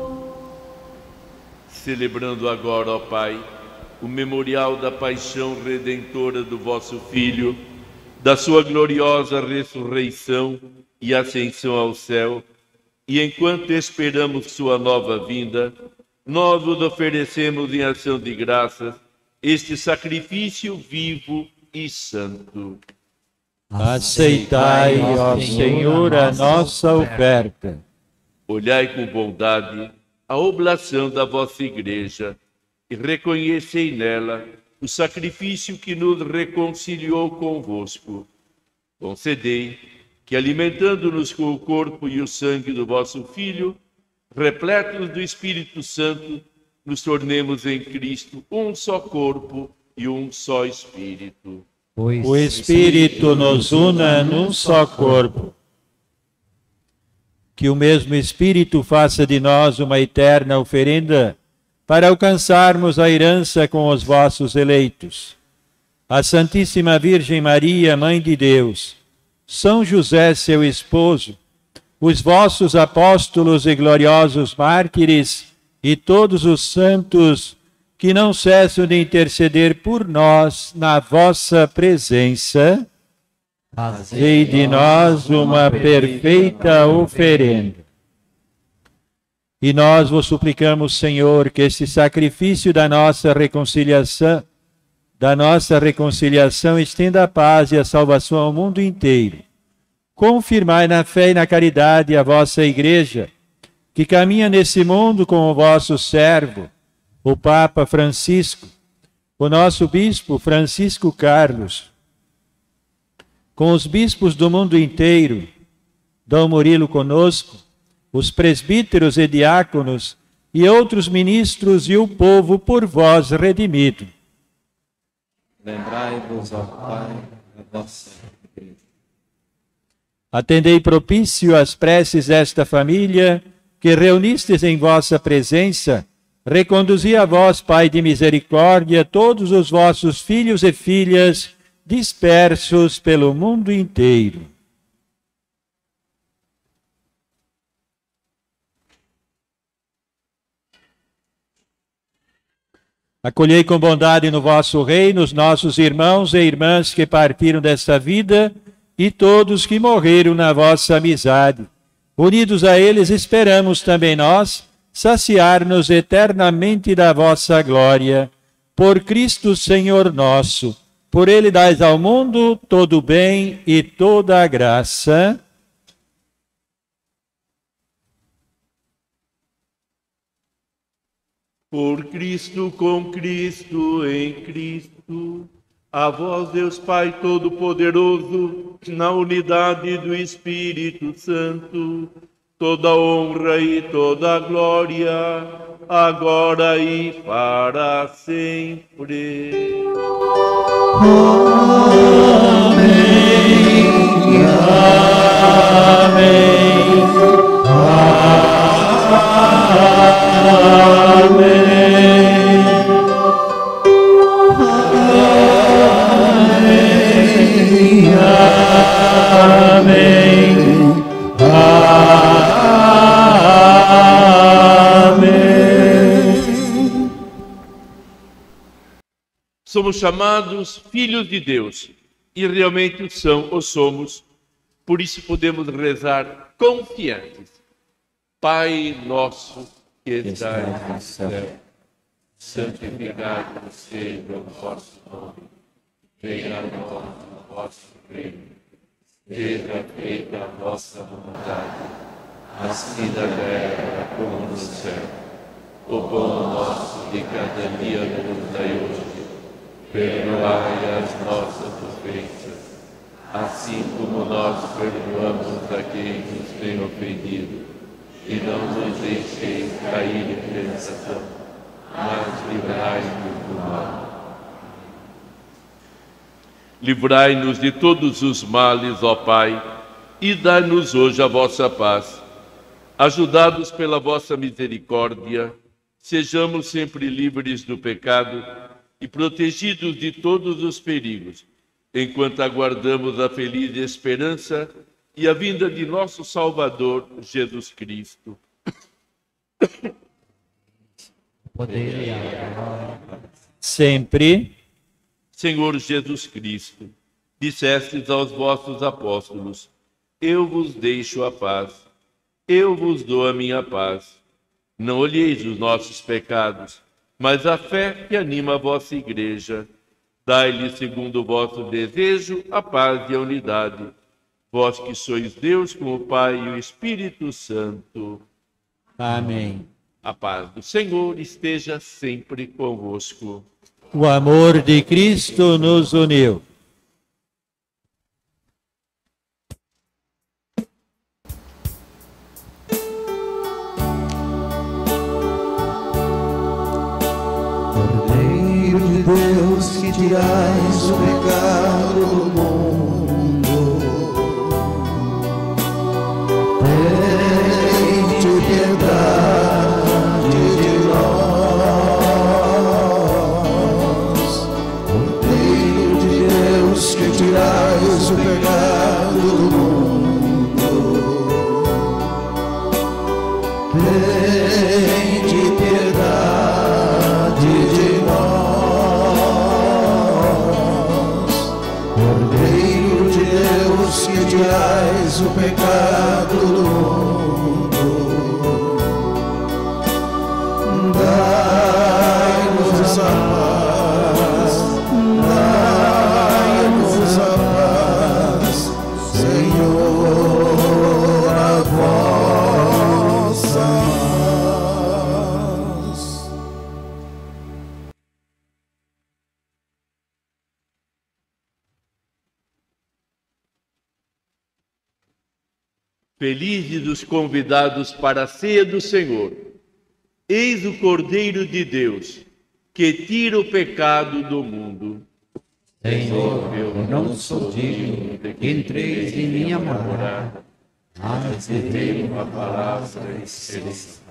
Celebrando agora, ó Pai, o memorial da paixão redentora do vosso Filho, da sua gloriosa ressurreição e ascensão ao céu, e enquanto esperamos sua nova vinda, nós vos oferecemos em ação de graças este sacrifício vivo e santo. Aceitai, ó Senhor, a nossa oferta. Olhai com bondade a oblação da vossa Igreja e reconhecei nela o sacrifício que nos reconciliou convosco. Concedei que, alimentando-nos com o corpo e o sangue do vosso Filho, repletos do Espírito Santo, nos tornemos em Cristo um só corpo e um só Espírito. O Espírito nos una num só corpo. Que o mesmo Espírito faça de nós uma eterna oferenda para alcançarmos a herança com os vossos eleitos. A Santíssima Virgem Maria, Mãe de Deus, São José, seu esposo, os vossos apóstolos e gloriosos mártires e todos os santos que não cessam de interceder por nós na vossa presença, fazei de nós uma perfeita oferenda. E nós vos suplicamos, Senhor, que este sacrifício da nossa reconciliação estenda a paz e a salvação ao mundo inteiro. Confirmai na fé e na caridade a vossa Igreja, que caminha nesse mundo com o vosso servo, o Papa Francisco, o nosso Bispo Francisco Carlos, com os bispos do mundo inteiro, Dom Murilo conosco, os presbíteros e diáconos e outros ministros e o povo por vós redimido. Lembrai-vos, ó Pai, da vossa Igreja. Atendei propício às preces desta família que reunistes em vossa presença. Reconduzi a vós, Pai de misericórdia, todos os vossos filhos e filhas dispersos pelo mundo inteiro. Acolhei com bondade no vosso reino os nossos irmãos e irmãs que partiram desta vida e todos que morreram na vossa amizade. Unidos a eles, esperamos também nós saciar-nos eternamente da vossa glória. Por Cristo Senhor nosso, por Ele dais ao mundo todo o bem e toda a graça. Por Cristo, com Cristo, em Cristo, a vós, Deus Pai Todo-Poderoso, na unidade do Espírito Santo, toda honra e toda glória, agora e para sempre. Amém. Amém. Amém. Somos chamados filhos de Deus e realmente o somos. Por isso podemos rezar confiantes. Pai nosso que estais no céu, santificado seja o vosso nome. Venha a nós o vosso reino. Seja feita a vossa vontade, assim na terra como no céu. O pão nosso de cada dia nos dai hoje. Perdoai as nossas ofensas, assim como nós perdoamos a quem nos tem ofendido. E não nos deixeis cair em tentação, mas livrai-nos do mal. Livrai-nos de todos os males, ó Pai, e dai-nos hoje a vossa paz. Ajudados pela vossa misericórdia, sejamos sempre livres do pecado e protegidos de todos os perigos, enquanto aguardamos a feliz esperança e a vinda de nosso Salvador, Jesus Cristo. Poder e a glória. Sempre. Senhor Jesus Cristo, dissestes aos vossos apóstolos: eu vos deixo a paz, eu vos dou a minha paz. Não olheis os nossos pecados, mas a fé que anima a vossa igreja. Dai-lhe, segundo o vosso desejo, a paz e a unidade. Vós que sois Deus com o Pai e o Espírito Santo. Amém. A paz do Senhor esteja sempre convosco. O amor de Cristo nos uniu. Cordeiro de Deus, que tirais o pecado do mundo, tende piedade de nós. Cordeiro de Deus, que tirais o pecado do mundo, tende piedade de nós. Cordeiro de Deus, que tirais o pecado do mundo, dai-nos a paz, dai-nos a paz, Senhor, a vossa paz. Felizes os convidados para a ceia do Senhor. Eis o Cordeiro de Deus, que tira o pecado do mundo. Senhor, eu não sou digno de que entreis em minha morada, mas dizei uma palavra e serei salvo.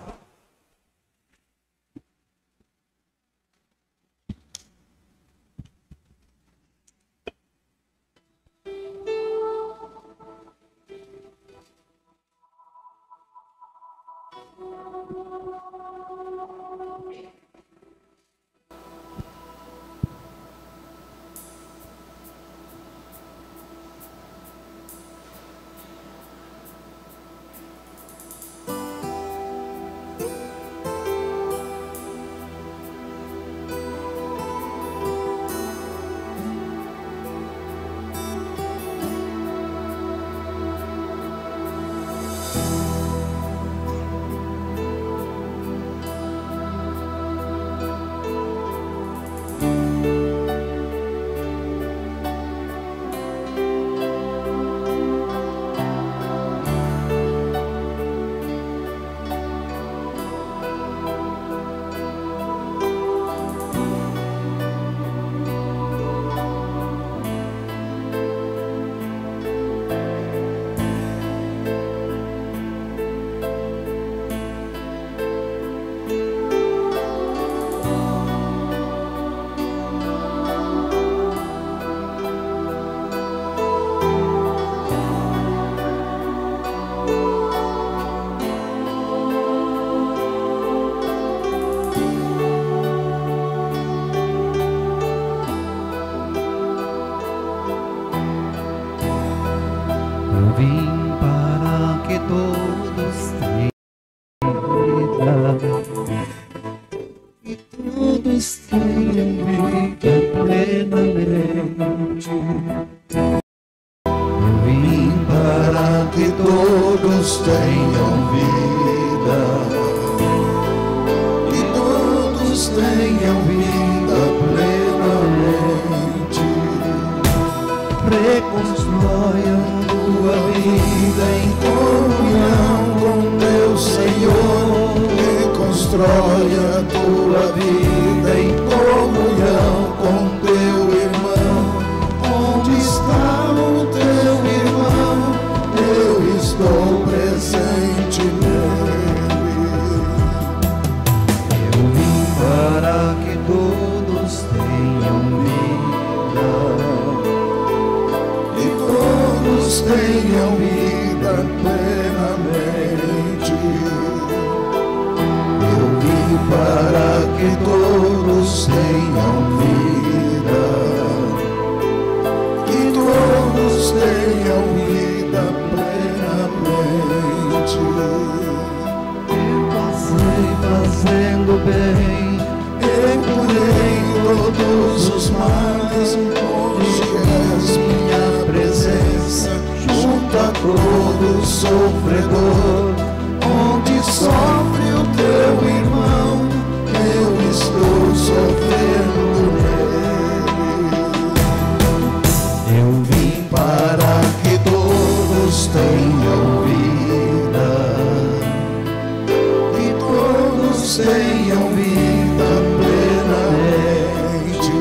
vida plenamente. Eu vim para que todos tenham vida, que todos tenham vida plenamente. Reconstrói tua vida em comunhão com teu Senhor. Reconstrói a tua vida em comunhão com teu irmão. Onde está o teu irmão? Eu estou presente nele. Eu vim para que todos tenham vida, e todos tenham vida plenamente. Eu vim para que todos tenham vida, que todos tenham vida plenamente. Eu passei fazendo bem, eu curei todos os males. Hoje és minha presença, junto a todo sofredor. Onde sofre o teu irmão, eu estou sofrendo nele. Eu vim para que todos tenham vida, que todos tenham vida plenamente.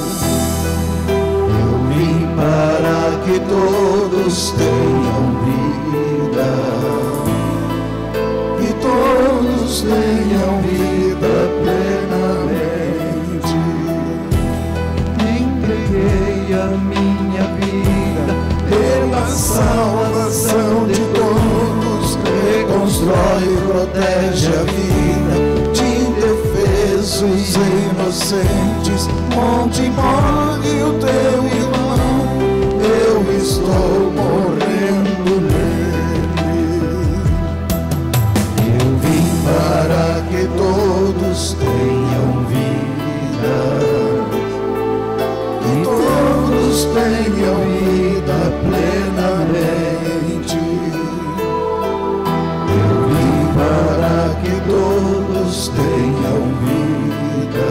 Eu vim para que todos tenham vida, que todos tenham vida plenamente. Entreguei a minha vida pela salvação de todos. Reconstrói e protege a vida de indefesos e inocentes. Onde morre o teu irmão, eu estou morrendo nele. Eu vim para que todos tenham vida, que todos tenham vida plenamente. Eu vim para que todos tenham vida,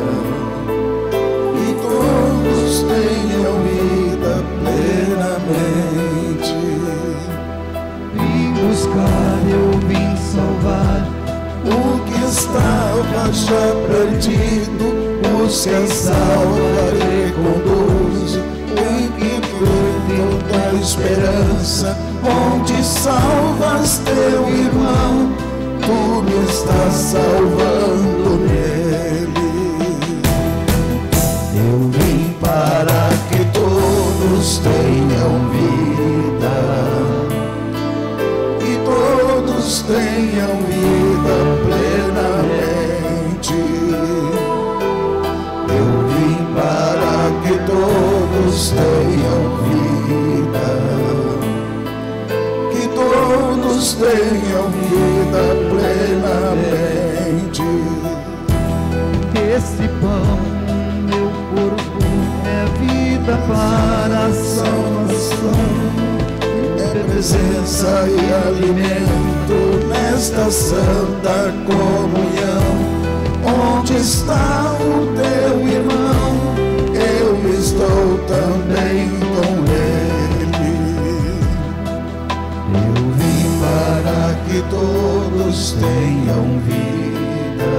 que todos tenham vida plenamente. Vim buscar, eu vim salvar o que estava já perdido. Busca, salva, reconduz o que perdeu da esperança. Onde salvas teu irmão, tu me estás salvando nele. Eu vim para que todos tenham vida, que todos tenham vida plenamente. Eu vim para que todos tenham vida, que todos tenham vida plenamente. Esse pão, meu corpo, é vida para a salvação. É presença e alimento nesta santa comunhão. Onde está o teu irmão, eu estou também com ele. Eu vim para que todos tenham vida,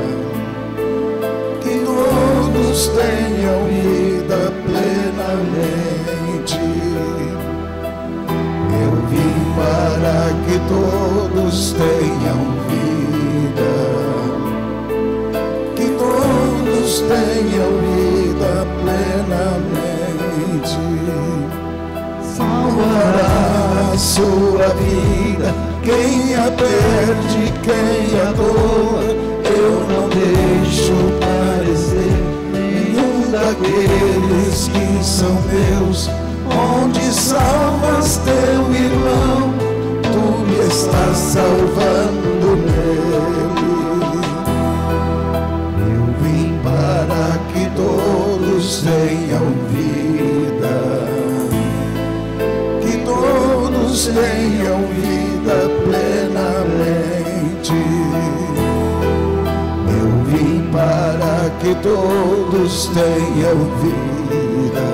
que todos tenham vida plenamente. Eu vim para que todos tenham vida, que todos tenham vida plenamente. Salvará a sua vida quem a perde, quem a doa. Eu não deixo parecer nenhum daqueles que são meus. Onde salvas teu irmão, tu me estás salvando nele. Eu vim para que todos tenham vida, que todos tenham vida plenamente. Eu vim para que todos tenham vida,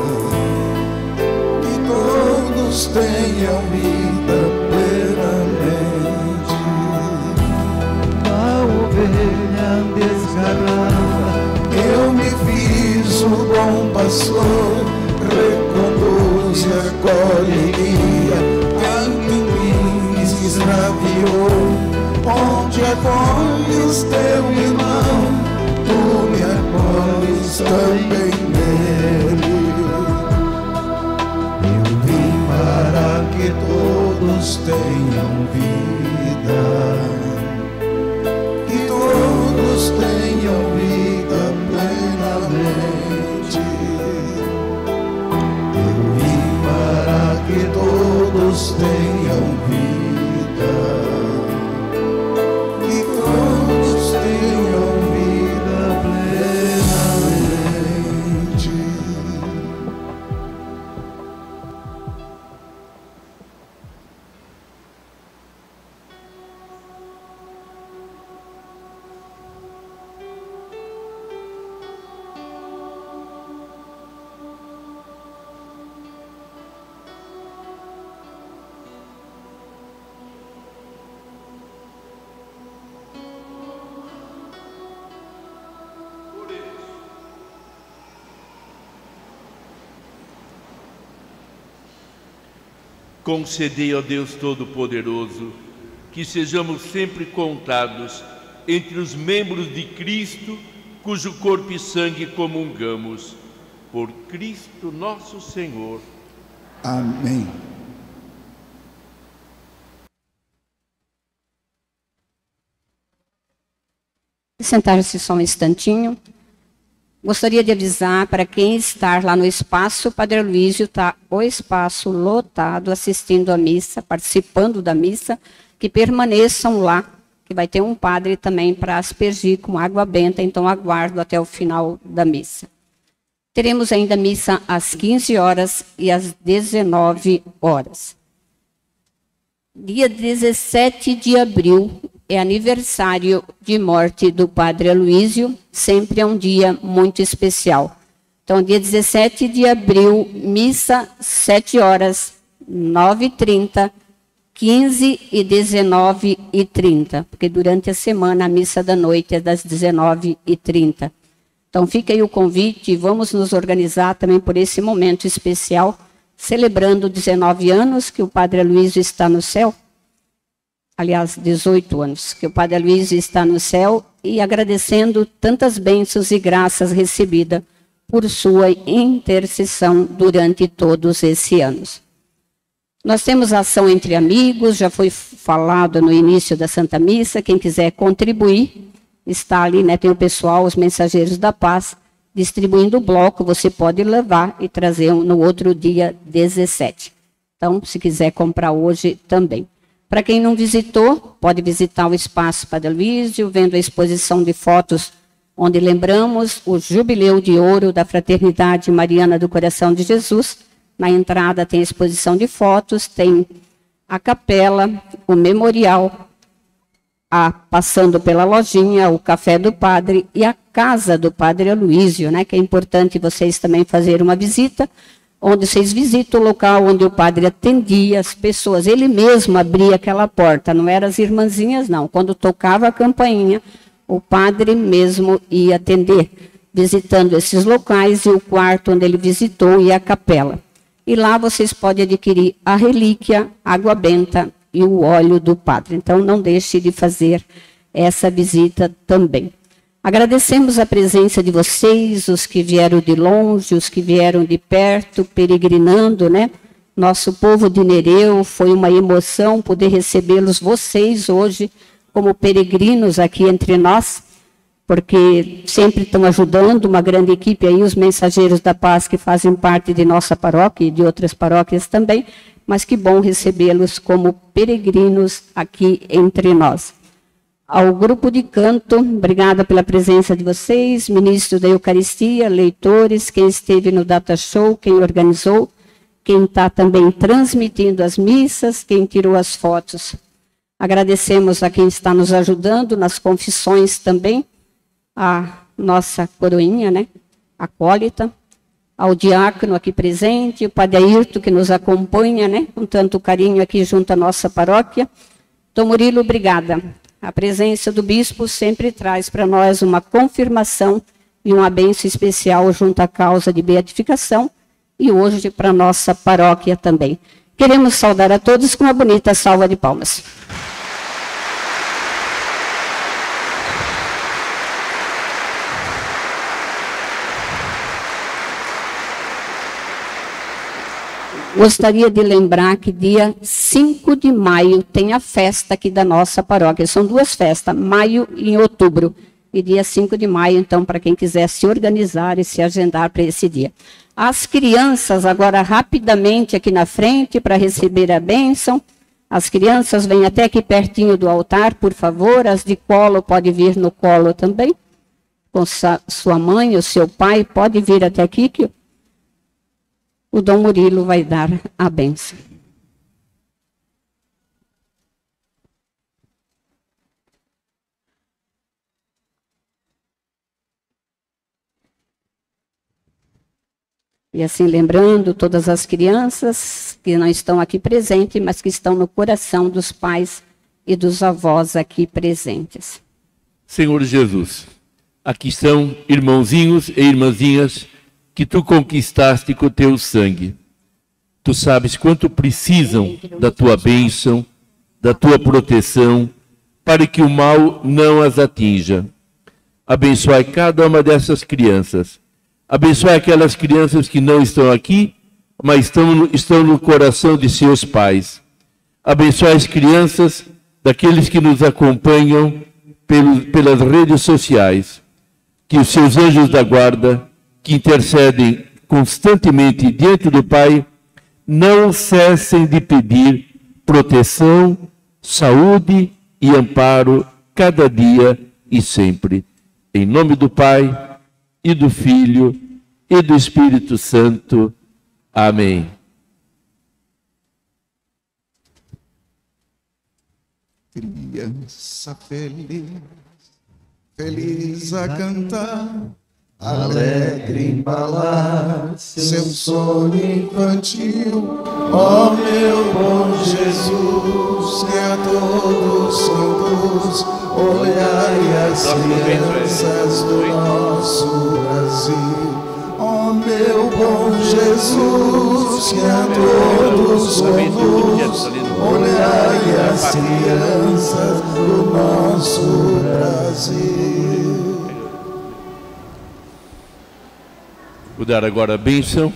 que todos tenham vida plenamente. A ovelha desgarrada, eu me fiz o bom pastor, reconduz e acolheria quem me extraviou. Onde acolhes teu irmão, tu me acolhes também nele. Eu vim para que todos tenham vida, que todos tenham vida plenamente. Eu vim para que todos tenham vida, que todos tenham vida plenamente. Concedei, ó Deus Todo-Poderoso, que sejamos sempre contados entre os membros de Cristo, cujo corpo e sangue comungamos. Por Cristo nosso Senhor. Amém. Sentar-se só um instantinho. Gostaria de avisar para quem está lá no espaço, o Padre Aloísio está o espaço lotado, assistindo a missa, participando da missa, que permaneçam lá, que vai ter um padre também para aspergir com água benta, então aguardo até o final da missa. Teremos ainda missa às 15 horas e às 19 horas. Dia 17 de abril é aniversário de morte do Padre Aloísio, sempre é um dia muito especial. Então, dia 17 de abril, missa 7 horas, 9h30, 15 e 19h30, porque durante a semana a missa da noite é das 19h30. Então, fica aí o convite, vamos nos organizar também por esse momento especial, celebrando 19 anos que o Padre Aloísio está no céu. Aliás, 18 anos que o Padre Aloísio está no céu, e agradecendo tantas bênçãos e graças recebidas por sua intercessão durante todos esses anos. Nós temos ação entre amigos, já foi falado no início da Santa Missa, quem quiser contribuir, está ali, né, tem o pessoal, os mensageiros da paz, distribuindo o bloco, você pode levar e trazer no outro dia 17. Então, se quiser comprar hoje também. Para quem não visitou, pode visitar o Espaço Padre Aloísio, vendo a exposição de fotos, onde lembramos o Jubileu de Ouro da Fraternidade Mariana do Coração de Jesus. Na entrada tem a exposição de fotos, tem a capela, o memorial, passando pela lojinha, o café do padre e a casa do Padre Aloísio, né, que é importante vocês também fazerem uma visita, onde vocês visitam o local onde o padre atendia as pessoas. Ele mesmo abria aquela porta, não eram as irmãzinhas, não. Quando tocava a campainha, o padre mesmo ia atender, visitando esses locais e o quarto onde ele visitou e a capela. E lá vocês podem adquirir a relíquia, água benta e o óleo do padre. Então, não deixe de fazer essa visita também. Agradecemos a presença de vocês, os que vieram de longe, os que vieram de perto, peregrinando, né? Nosso povo de Nereu, foi uma emoção poder recebê-los, vocês, hoje, como peregrinos aqui entre nós, porque sempre estão ajudando, uma grande equipe aí, os mensageiros da paz que fazem parte de nossa paróquia e de outras paróquias também, mas que bom recebê-los como peregrinos aqui entre nós. ao grupo de canto, obrigada pela presença de vocês, ministro da Eucaristia, leitores, quem esteve no Data Show, quem organizou, quem está também transmitindo as missas, quem tirou as fotos. Agradecemos a quem está nos ajudando nas confissões também, a nossa coroinha, né? Acólita, ao diácono aqui presente, o Padre Ayrton, que nos acompanha, né? Com tanto carinho aqui junto à nossa paróquia. Dom Murilo, obrigada. A presença do bispo sempre traz para nós uma confirmação e uma bênção especial junto à causa de beatificação e hoje para a nossa paróquia também. Queremos saudar a todos com uma bonita salva de palmas. Gostaria de lembrar que dia 5 de maio tem a festa aqui da nossa paróquia. São duas festas, maio e outubro. E dia 5 de maio, então, para quem quiser se organizar e se agendar para esse dia. As crianças, agora rapidamente aqui na frente, para receber a bênção. As crianças vêm até aqui pertinho do altar, por favor. As de colo, pode vir no colo também. Com sua mãe ou seu pai, pode vir até aqui, que o Dom Murilo vai dar a bênção. E assim, lembrando todas as crianças que não estão aqui presentes, mas que estão no coração dos pais e dos avós aqui presentes. Senhor Jesus, aqui estão irmãozinhos e irmãzinhas que tu conquistaste com o teu sangue. Tu sabes quanto precisam da tua bênção, da tua proteção, para que o mal não as atinja. Abençoai cada uma dessas crianças. Abençoai aquelas crianças que não estão aqui, mas estão no coração de seus pais. Abençoai as crianças daqueles que nos acompanham pelas redes sociais. Que os seus anjos da guarda, que intercedem constantemente diante do Pai, não cessem de pedir proteção, saúde e amparo cada dia e sempre. Em nome do Pai, e do Filho, e do Espírito Santo. Amém. Criança feliz, feliz a cantar, alegre embalar seu sonho infantil. Ó meu bom Jesus, que a todos conduz, olhai as crianças do nosso Brasil. Ó meu bom Jesus, que a todos conduz, olhai as crianças do nosso Brasil. Vou dar agora a bênção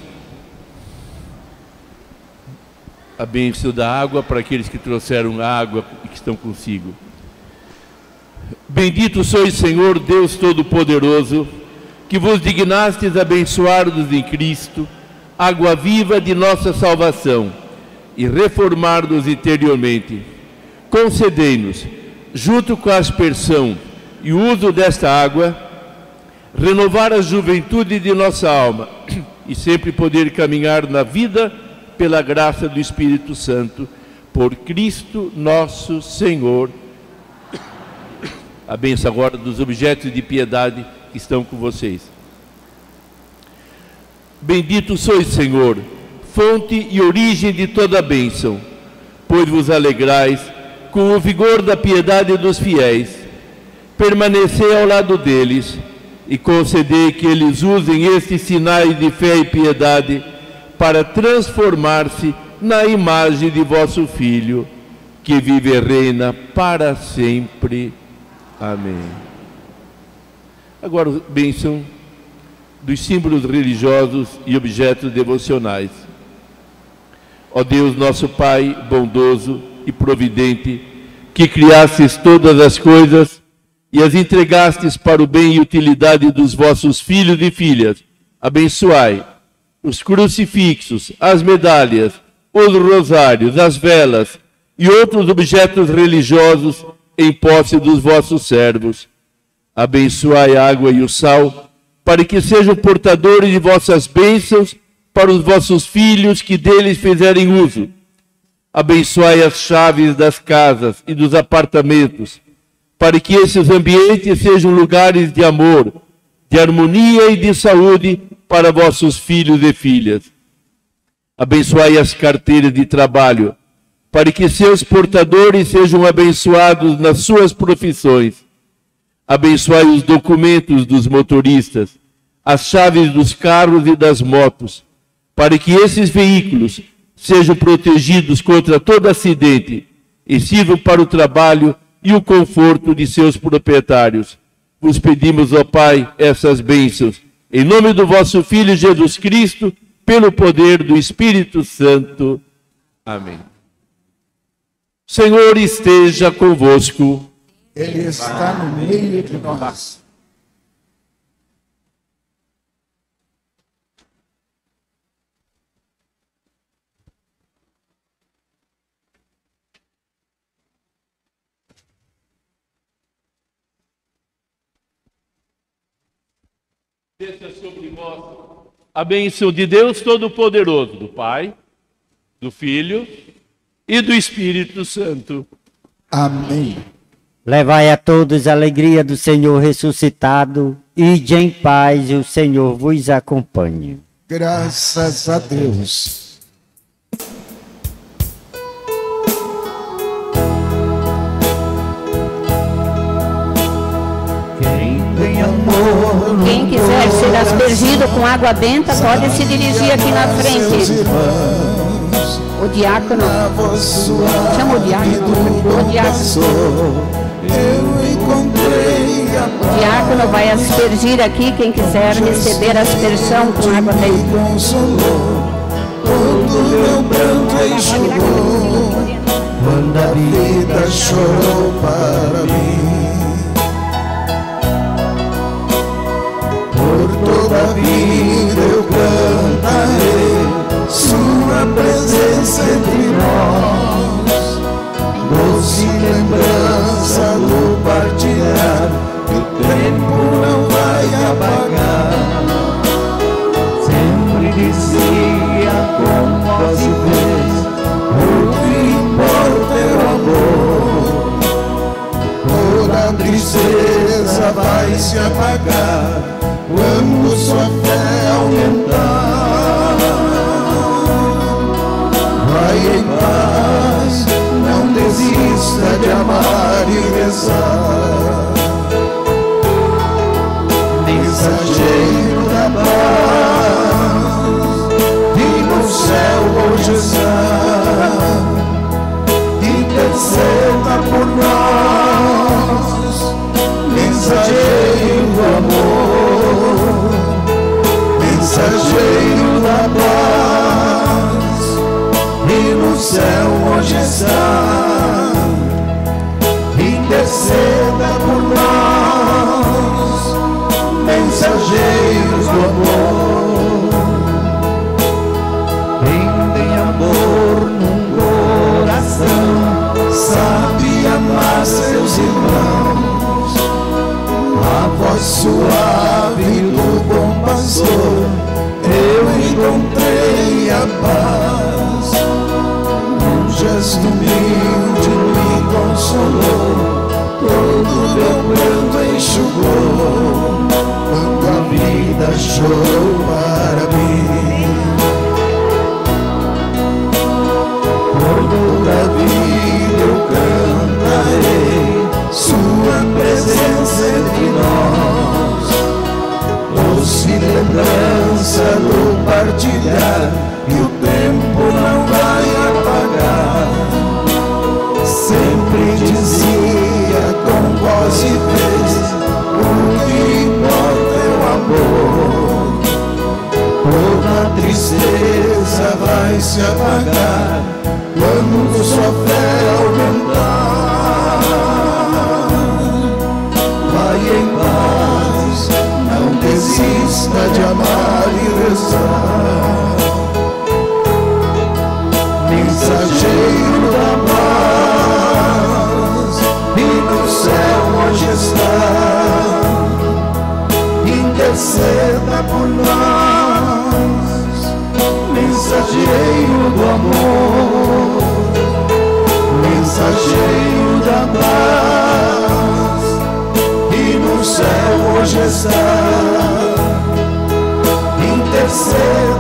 da água para aqueles que trouxeram a água e que estão consigo. Bendito sois, Senhor, Deus Todo-Poderoso, que vos dignastes abençoar-nos em Cristo, água viva de nossa salvação, e reformar-nos interiormente. Concedei-nos, junto com a aspersão e o uso desta água, renovar a juventude de nossa alma e sempre poder caminhar na vida pela graça do Espírito Santo, por Cristo nosso Senhor. A bênção agora dos objetos de piedade que estão com vocês. Bendito sois, Senhor, fonte e origem de toda a bênção, pois vos alegrais com o vigor da piedade dos fiéis. Permanecei ao lado deles e concedei que eles usem estes sinais de fé e piedade para transformar-se na imagem de vosso Filho, que vive e reina para sempre. Amém. Agora, bênção dos símbolos religiosos e objetos devocionais. Ó Deus, nosso Pai bondoso e providente, que criastes todas as coisas e as entregastes para o bem e utilidade dos vossos filhos e filhas, abençoai os crucifixos, as medalhas, os rosários, as velas e outros objetos religiosos em posse dos vossos servos. Abençoai a água e o sal, para que sejam portadores de vossas bênçãos para os vossos filhos que deles fizerem uso. Abençoai as chaves das casas e dos apartamentos, para que esses ambientes sejam lugares de amor, de harmonia e de saúde para vossos filhos e filhas. Abençoai as carteiras de trabalho, para que seus portadores sejam abençoados nas suas profissões. Abençoai os documentos dos motoristas, as chaves dos carros e das motos, para que esses veículos sejam protegidos contra todo acidente e sirvam para o trabalho e o conforto de seus proprietários. Vos pedimos, ó Pai, essas bênçãos, em nome do vosso Filho Jesus Cristo, pelo poder do Espírito Santo. Amém. O Senhor esteja convosco. Ele está no meio de nós. Desça sobre vós a bênção de Deus Todo-Poderoso, do Pai, do Filho e do Espírito Santo. Amém. Levai a todos a alegria do Senhor ressuscitado, ide em paz e o Senhor vos acompanhe. Graças a Deus. Quem quiser ser aspergido com água benta, pode se dirigir aqui na frente. O diácono. Chama o diácono. O diácono vai aspergir aqui quem quiser receber a aspersão com água benta. Todo meu pranto enxugou, quando a vida chorou para mim. Por toda a vida eu cantarei sua presença entre nós, doce lembrança do partilhar, que o tempo não vai apagar. Sempre dizia com voz e vez, o que importa é o amor. Toda tristeza vai se apagar quando sua fé aumentar. Vai em paz, não desista de amar e rezar. Mensageiro da paz, e no céu hoje está, interceda por nós. Mensageiro do amor, mensageiro da paz, e no céu hoje está, interceda por nós. Mensageiros do amor, vendem amor num coração, sabe amar seus irmãos. A voz suave do bom pastor, eu encontrei a paz. Um gesto humilde me consolou, todo meu pranto enxugou, quando a vida chorou para mim. Por toda a vida eu cantarei sua presença entre nós, doce lembrança do partilhar, e o tempo não vai apagar. Sempre dizia com voz e vez, o que importa é o amor. Toda tristeza vai se apagar quando sua fé aumentar. Vai em paz, não desista de amar e rezar. Mensageiro da paz, e mensageiro do amor, mensageiro da paz, e no céu hoje está, interceda